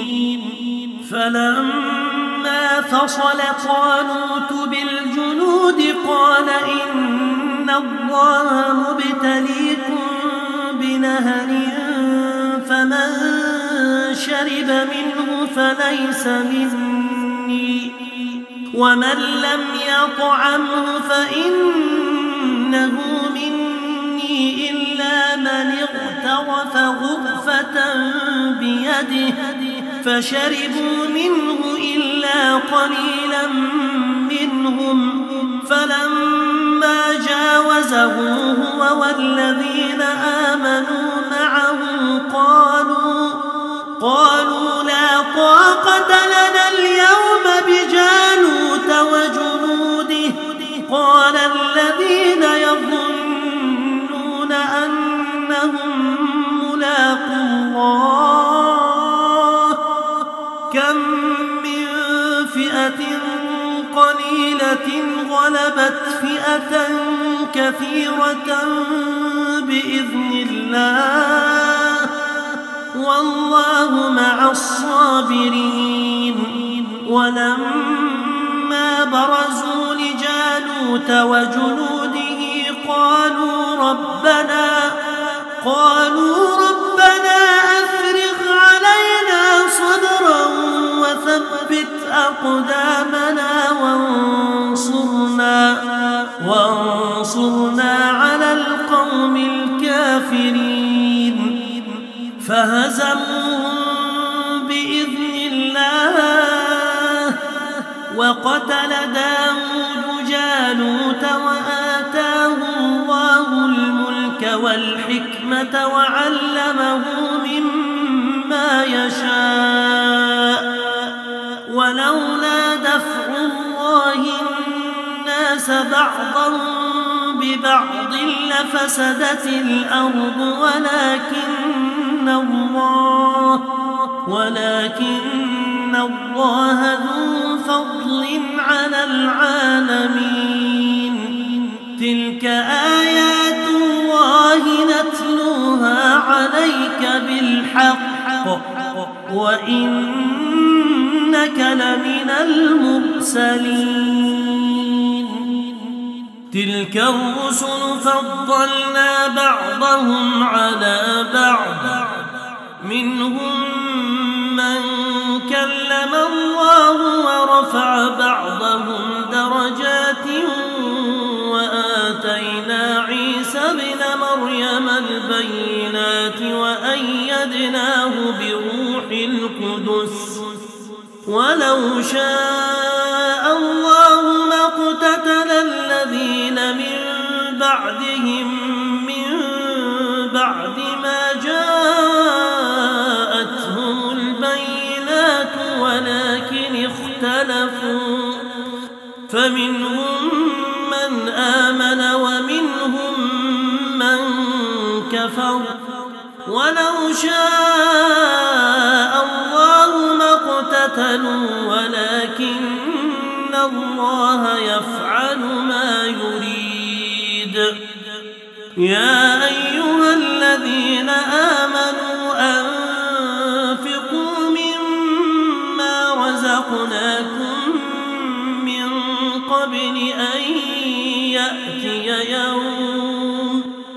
فلما فصل طالوت بالجنود قال إن الله مبتليكم بنهر فمن شرب منه فليس مني ومن لم يطعمه فإنه مني إلا من اغترف غرفة بيده فشربوا منه إلا قليلا منهم فلما جاوزه هو والذين آمنوا معه قالوا لا طاقة لنا اليوم بجالوت وجنوده قال الذين يظنون أنهم ملاقو الله كم من فئة قليلة غلبت فئة كثيرة بإذن الله والله مع الصابرين. ولما برزوا لجالوت وجنوده قالوا ربنا أفرغ علينا صبرا وثبت أقدامنا وانصرنا على القوم الكافرين. فهزموهم بإذن الله وقتل داود جالوت وآتاه الله الملك والحكمة وعلمه مما يشاء ولولا دفع الله الناس بعضهم ببعض لفسدت الأرض ولكن الله ذو فضل على العالمين. تلك آيات الله نتلوها عليك بالحق وإنك لمن المرسلين. تلك الرسل فضلنا بعضهم على بعض منهم من كلم الله ورفع بعضهم درجات وآتينا البينات وأيدناه بروح القدس ولو شاء الله ما اقتتل الذين من بعدهم من بعد ما جاءتهم البينات ولكن اختلفوا فمنهم من آمن ومنهم من كفر ولو شاء الله ما اقتتلوا ولكن الله يفعل ما يريد. يا أيها الذين آمنوا أنفقوا مما رزقناكم من قبل أن يأتي يوم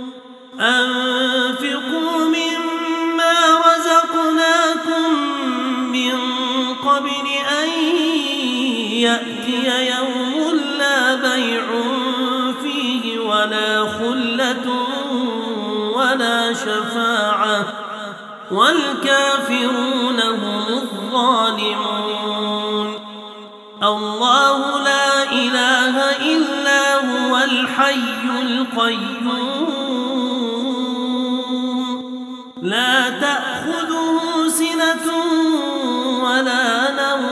أنفقوا مما رزقناكم من قبل أن يأتي يوم لا بيع فيه ولا خلة ولا شفاعة والكافرون هم الظالمون. الله لا إله إلا هو الحي القيوم لا تأخذه سنة ولا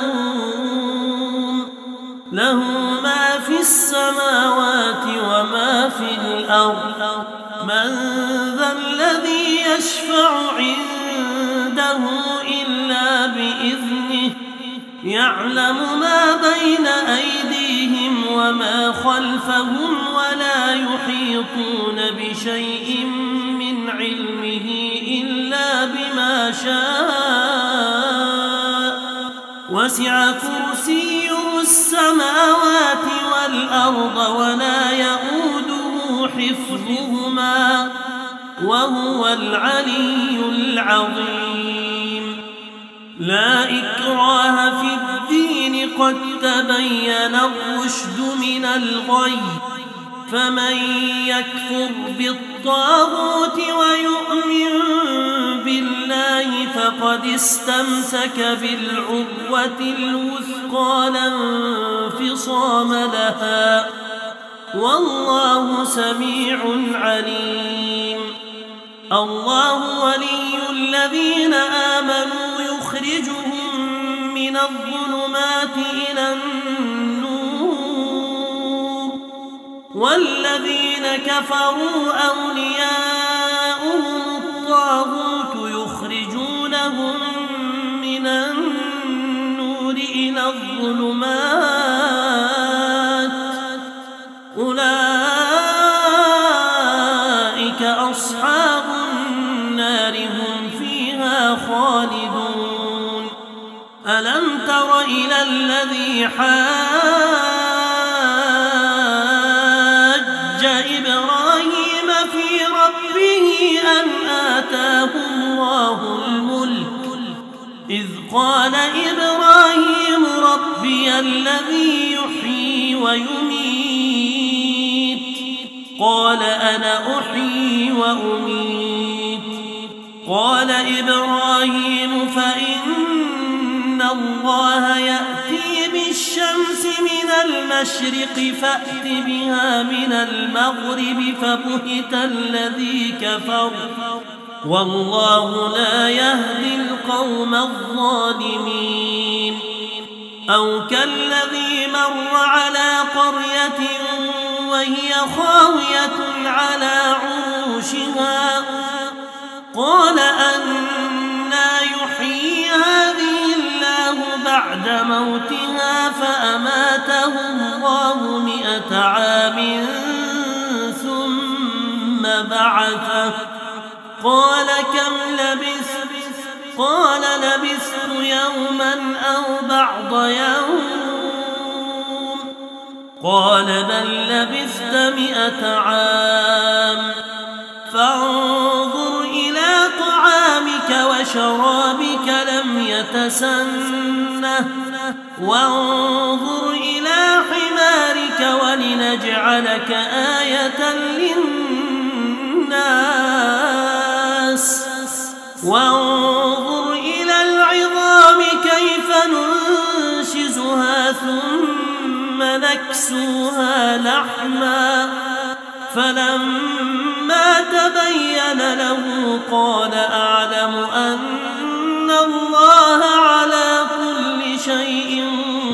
نوم له ما في السماوات وما في الأرض من ذا الذي يشفع عنده إلا بإذنه يعلم ما بين أيديهم وما خلفهم ولا يحيطون بشيء من علمه إلا بما شاء وسع كرسيه السماوات والأرض ولا يؤوده حفظهما وهو العلي العظيم. لا إكراه في الدين قد تبين الرشد من الغي فمن يكفر بالطاغوت ويؤمن بالله فقد استمسك بالعروة الوثقى لا انفصام لها والله سميع عليم. الله ولي الذين آمنوا يخرجهم من الظلمات إلى النور والذين كفروا أولياؤهم الطاغوت يخرجونهم من النور إلى الظلمات أولئك أصحاب النار هم فيها خالدون. ألم تر إلى الذي حاج إبراهيم في ربه أن آتاه الله الملك إذ قال إبراهيم ربي الذي يحيي ويميت قال أنا أحيي وأميت قال إبراهيم فإن الله يأتي بالشمس من المشرق فأت بها من المغرب فبهت الذي كفر والله لا يهدي القوم الظالمين. أو كالذي مر على قرية وهي خاوية على عروشها قال أنى يحيي هذه الله بعد موتها فأماته الله 100 عام ثم بعثه قال كم لبثت قال لبثت يوما أو بعض يوم قال بل لبثت 100 عام فانظر إلى طعامك وشرابك لم يتسنه وانظر إلى حمارك ولنجعلك آية للناس الناس وانظر إلى العظام كيف ننشزها ثم نكسوها لحما فلما تبين له قال أعلم أن الله على كل شيء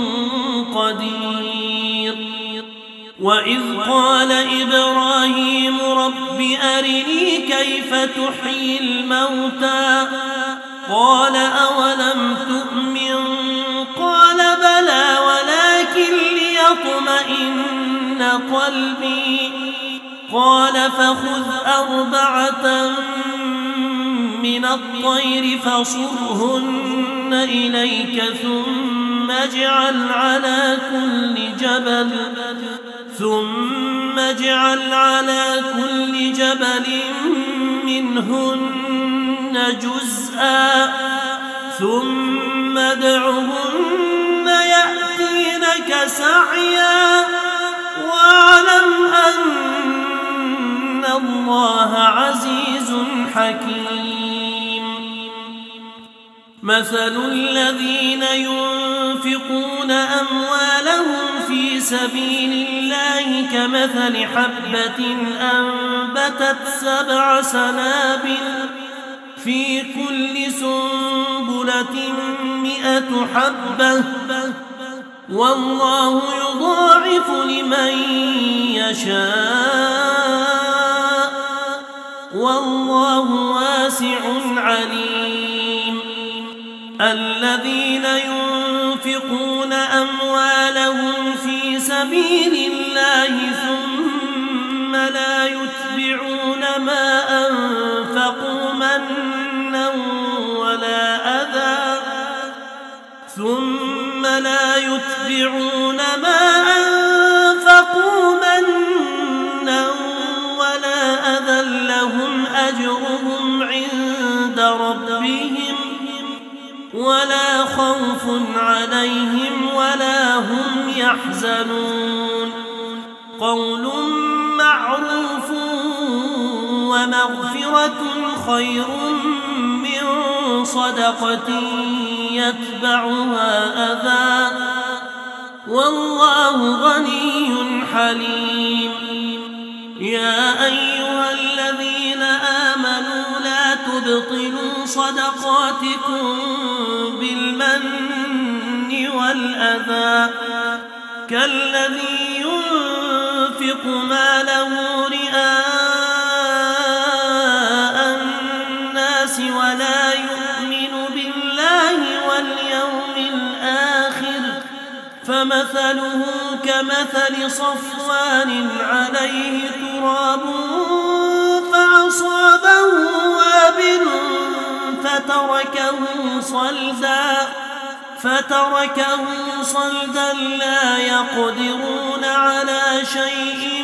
قدير. وإذ قال إبراهيم رب أرني كيف تحيي الموتى قال أولم تؤمن قال بلى ولكن ليطمئن قلبي قال فخذ 4 من الطير فصرهن إليك ثم اجعل على كل جبل منهن جزءا ثم ادعهن يأتينك سعيا واعلم أن الله عزيز حكيم. مثل الذين ينفقون أموالهم في سبيل الله كمثل حبة أنبتت 7 سنابل في كل سنبلة 100 حبة والله يضاعف لمن يشاء والله واسع عليم. الذين ينفقون أموالهم في سبيل الله ثم لا يتبعون ما أنفقوا منا ولا أذى لهم أجرهم عند ربهم ولا خوف عليهم ولا هم يحزنون. قول معروف ومغفرة خير من صدقة يتبعها أذى والله غني حليم. يا أيها الذين آمنوا لا تبطلوا صدقاتكم بالمن والأذى كالذي ينفق ماله رئاء الناس ولا يؤمن بالله واليوم الآخر فمثله كمثل صفوان عليه تراب فأصابه وابل فتركه صلدا لا يقدرون على شيء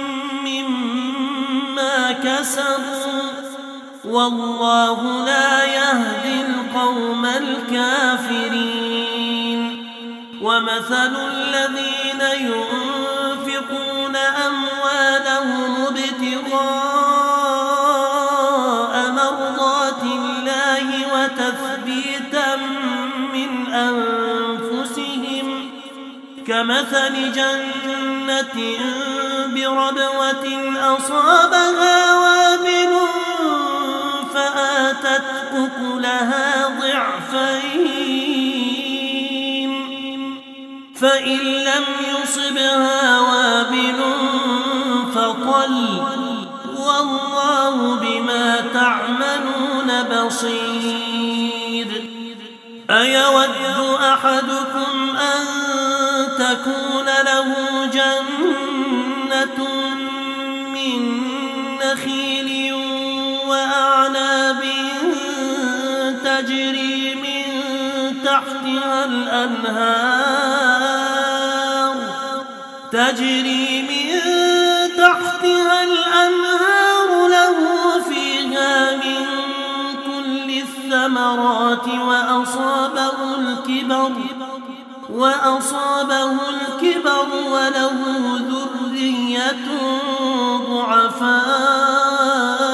مما كسبوا والله لا يهدي القوم الكافرين. ومثل الذين ينفقون أموالهم ابتغاء مرضات الله وتثبيتا من أنفسهم كمثل جنة بربوة أصابها وابل فآتت أكلها ضعفين فإن لم يصبها وابل فطل والله بما تعملون بصير. أيود أحدكم أن تكون له جنة من نخيل وأعناب تجري من تحتها الأنهار له فيها من كل الثمرات وأصابه الكبر وله ذرية ضعفاء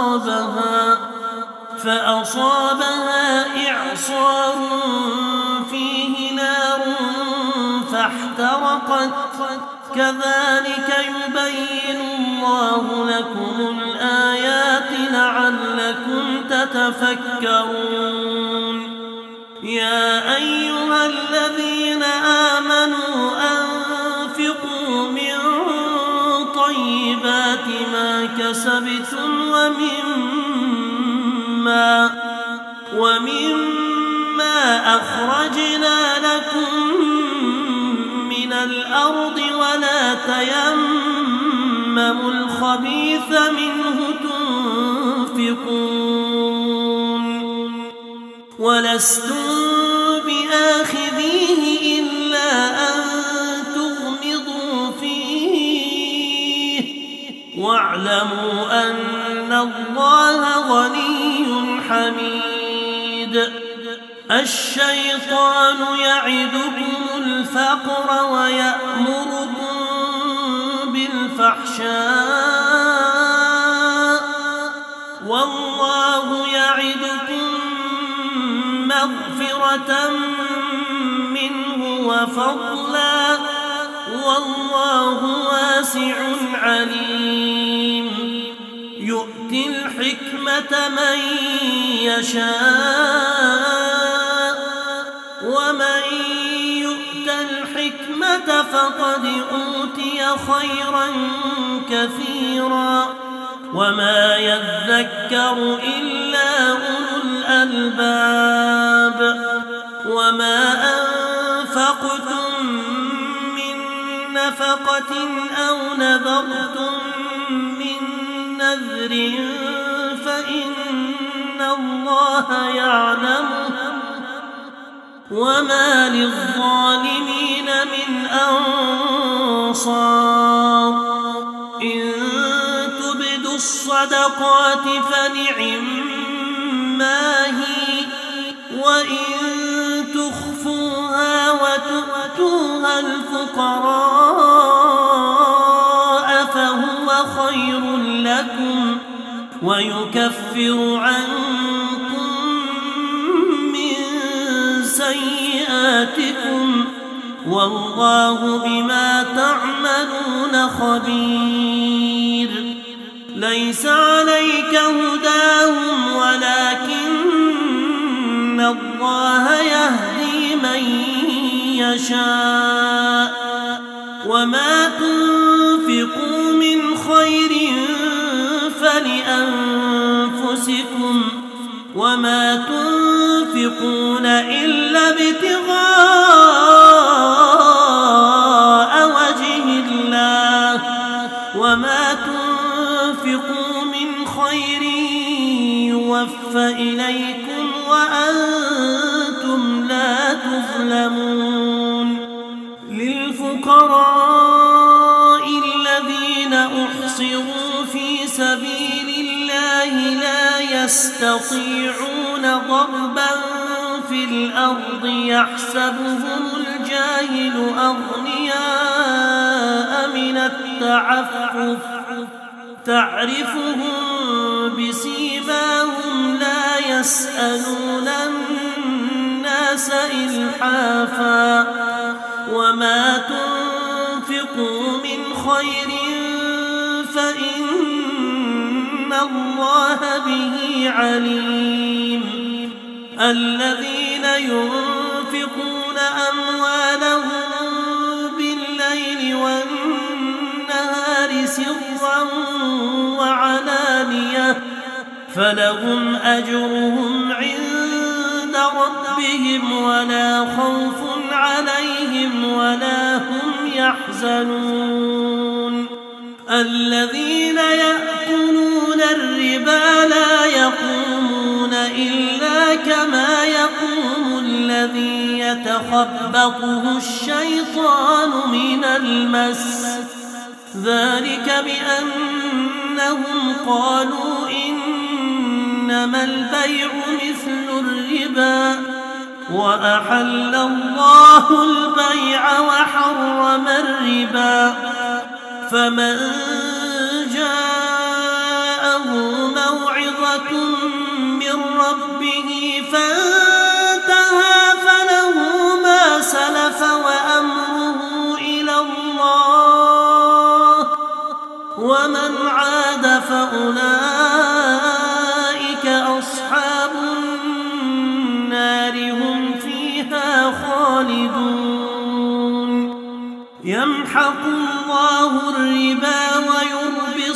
فأصابها إعصار فيه نار فاحترقت كذلك يبين الله لكم الآيات لعلكم تتفكرون يا أيها الذين آمنوا أنفقوا من طيبات ما كسبتم ومما أخرجنا لكم من الأرض ولا تيمموا الخبيث منه تنفقون ولستم بآخذيه إلا أن تغمضوا فيه واعلموا أن الله غني حميد الشيطان يعدكم الفقر ويأمركم بالفحشاء والله يعدكم مغفرة منه وفضلا والله واسع عليم يؤتي الحكمة من يشاء ومن يؤت الحكمة فقد أوتي خيرا كثيرا وما يذكر إلا أولو الألباب وما أنفقتم من نفقة أو نذرتم من نذر فإن الله يعلمه وما للظالمين من أنصار إن تبدوا الصدقات فنعما هي وإن تخفوها وتؤتوها الفقراء فهو خير لكم ويكفر عنكم من سيئاتكم والله بما تعملون خبير ليس عليك هداهم ولكن الله يهدي من يشاء وما تنفقوا من خير فلأنفسكم وما تنفقون إلا ابتغاء وجه الله وما تنفقوا من خير يوفى إليكم وأنتم لا تظلمون للفقراء الذين أحصروا في سبيل الله لا يستطيعون ضربا في الأرض يحسبهم الجاهل أغنياء من التعفف تعرفهم بسيماهم لا يسألون الناس إلحافا وما تنفقوا من خير فإن الله به عليم الذين ينفقون أموالهم بالليل والنهار سرا وعلانية فلهم أجرهم عند ربهم ولا خوف عليهم ولا هم يحزنون الذين يأكلون الربا لا يقومون إلا كما يقوم الذي يتخبطه الشيطان من المس ذلك بأنهم قالوا إنما البيع مثل الربا وأحل الله البيع وحرم الربا فمن جاءه موعظة ومن عاد فأولئك أصحاب النار هم فيها خالدون. يمحق الله الربا ويربي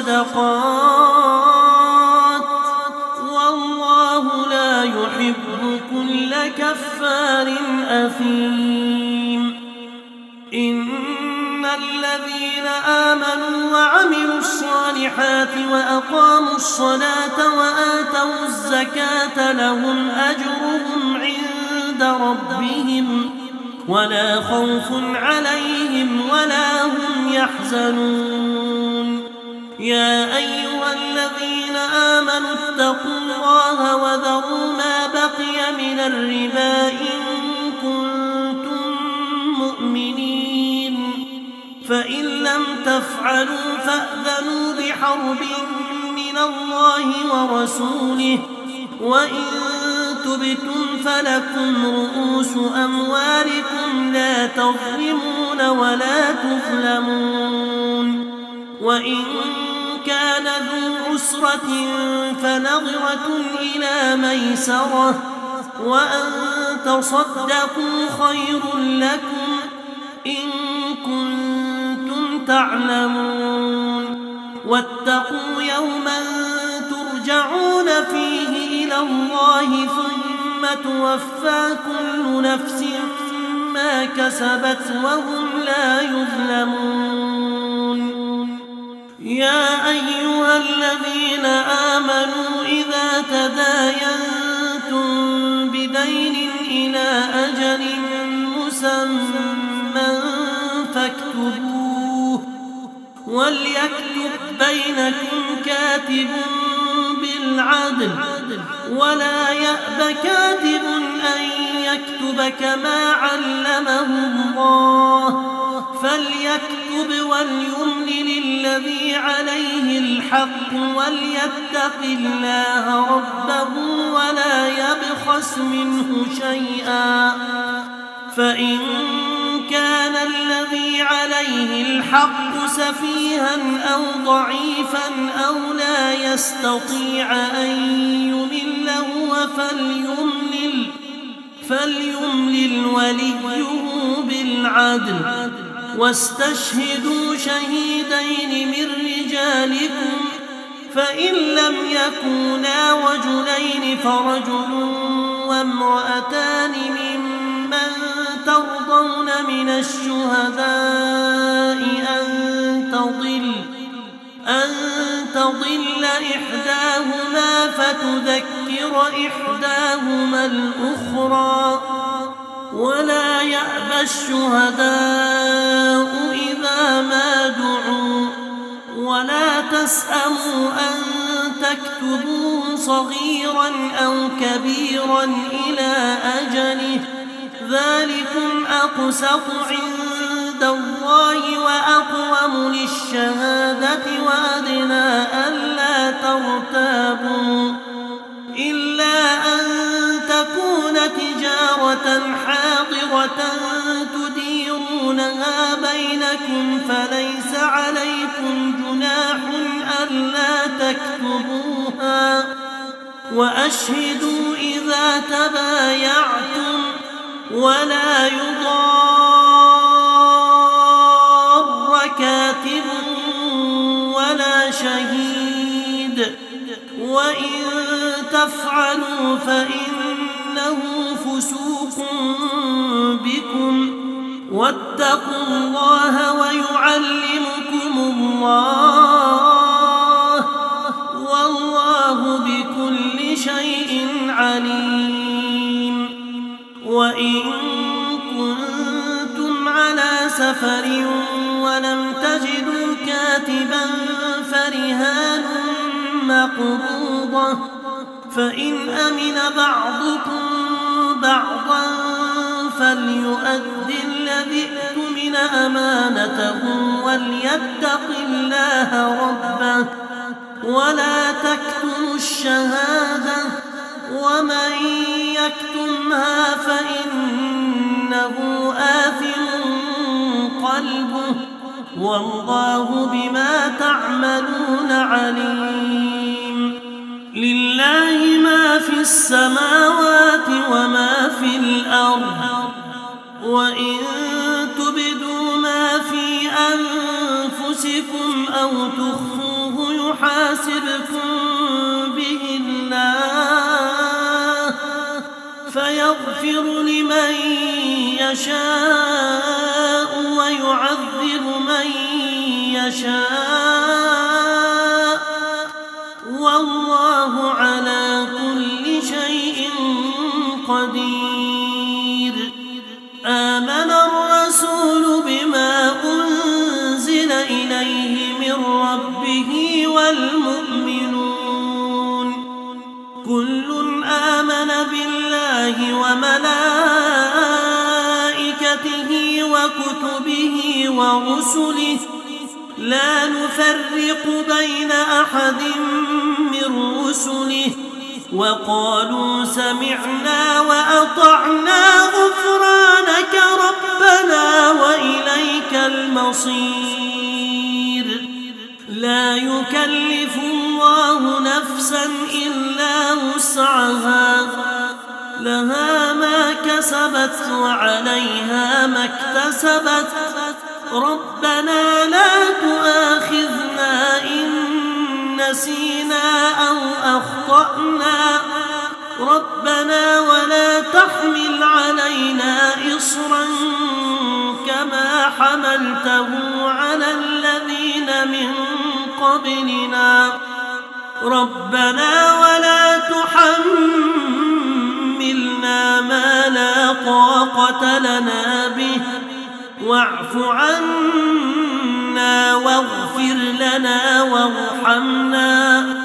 الصدقات والله لا يحب كل كفار أثيم. إن الذين آمنوا وعملوا الصالحات وأقاموا الصلاة وآتوا الزكاة لهم أجرهم عند ربهم ولا خوف عليهم ولا هم يحزنون. يا أيها الذين آمنوا اتقوا الله وذروا ما بقي من الربا إن كنتم مؤمنين، فإن لم تفعلوا فأذنوا بحرب من الله ورسوله، وإن تبتم فلكم رؤوس أموالكم لا تظلمون ولا تظلمون. وإن كان ذو عسرة فنظرة إلى ميسرة، وأن تصدقوا خير لكم إن كنتم تعلمون. واتقوا يوما ترجعون فيه إلى الله ثم توفى كل نفس ما كسبت وهم لا يظلمون. يا أيها الذين آمنوا إذا تداينتم بدين إلى أجل مسمى فاكتبوه، وليكتب بينكم كاتب بالعدل ولا يأب كاتب أن يكتب كما علمه الله، فليكتب وليملل الذي عليه الحق وليتق الله ربه ولا يبخس منه شيئا، فإن كان الذي عليه الحق سفيها أو ضعيفا أو لا يستطيع أن يمل هو فليملل وليه بالعدل، واستشهدوا شهيدين من رجالكم، فإن لم يكونا رجلين فرجل وامرأتان ممن ترضون من الشهداء أن تضل إحداهما فتذكر إحداهما الأخرى، ولا يأبى الشهداء إذا ما دعوا، ولا تسأموا أن تكتبوه صغيرا أو كبيرا إلى أجله، ذلكم أقسط عند الله وأقوم للشهادة وأدنى ألا ترتابوا، إلا أن تكون تجارة حاضرة تديرونها بينكم فليس عليكم جناح ألا تكتبوها، وأشهدوا إذا تبايعتم، ولا يضار كاتب ولا شهيد، وإن تفعلوا فإنه فسوق بكم، واتقوا الله ويعلمكم الله، والله بكل شيء عليم. وإن كنتم على سفر ولم تجدوا كاتبا فرهان مقبوضة، فإن أمن بعضكم بعضا فليؤدي الذي اؤتمن أمانته وليتق الله ربه، ولا تكتموا الشهادة، ومن يكتمها فإنه آثم قلبه، والله بما تعملون عليم. لله ما في السماوات وما في الأرض، وإن تبدوا ما في أنفسكم أو تخفوه يحاسبكم به الله فيغفر لمن يشاء ويعذب من يشاء، والله على كل شيء قدير. آمن الرسول بما أنزل إليه من ربه والمؤمنون كل آمن بالله وملائكته وكتبه ورسله لا نفرق بين أحد من رسله وقالوا سمعنا وأطعنا غفرانك ربنا وإليك المصير. لا يكلف الله نفسا إلا وسعها، لها ما كسبت وعليها ما اكتسبت. ربنا لا تؤاخذنا إن نسينا أو أخطأنا، ربنا ولا تحمل علينا إصرا كما حملته على الذين من قبلنا، ربنا ولا تحملنا ما لا طاقة لنا به واعف عنا واغفر لنا وارحمنا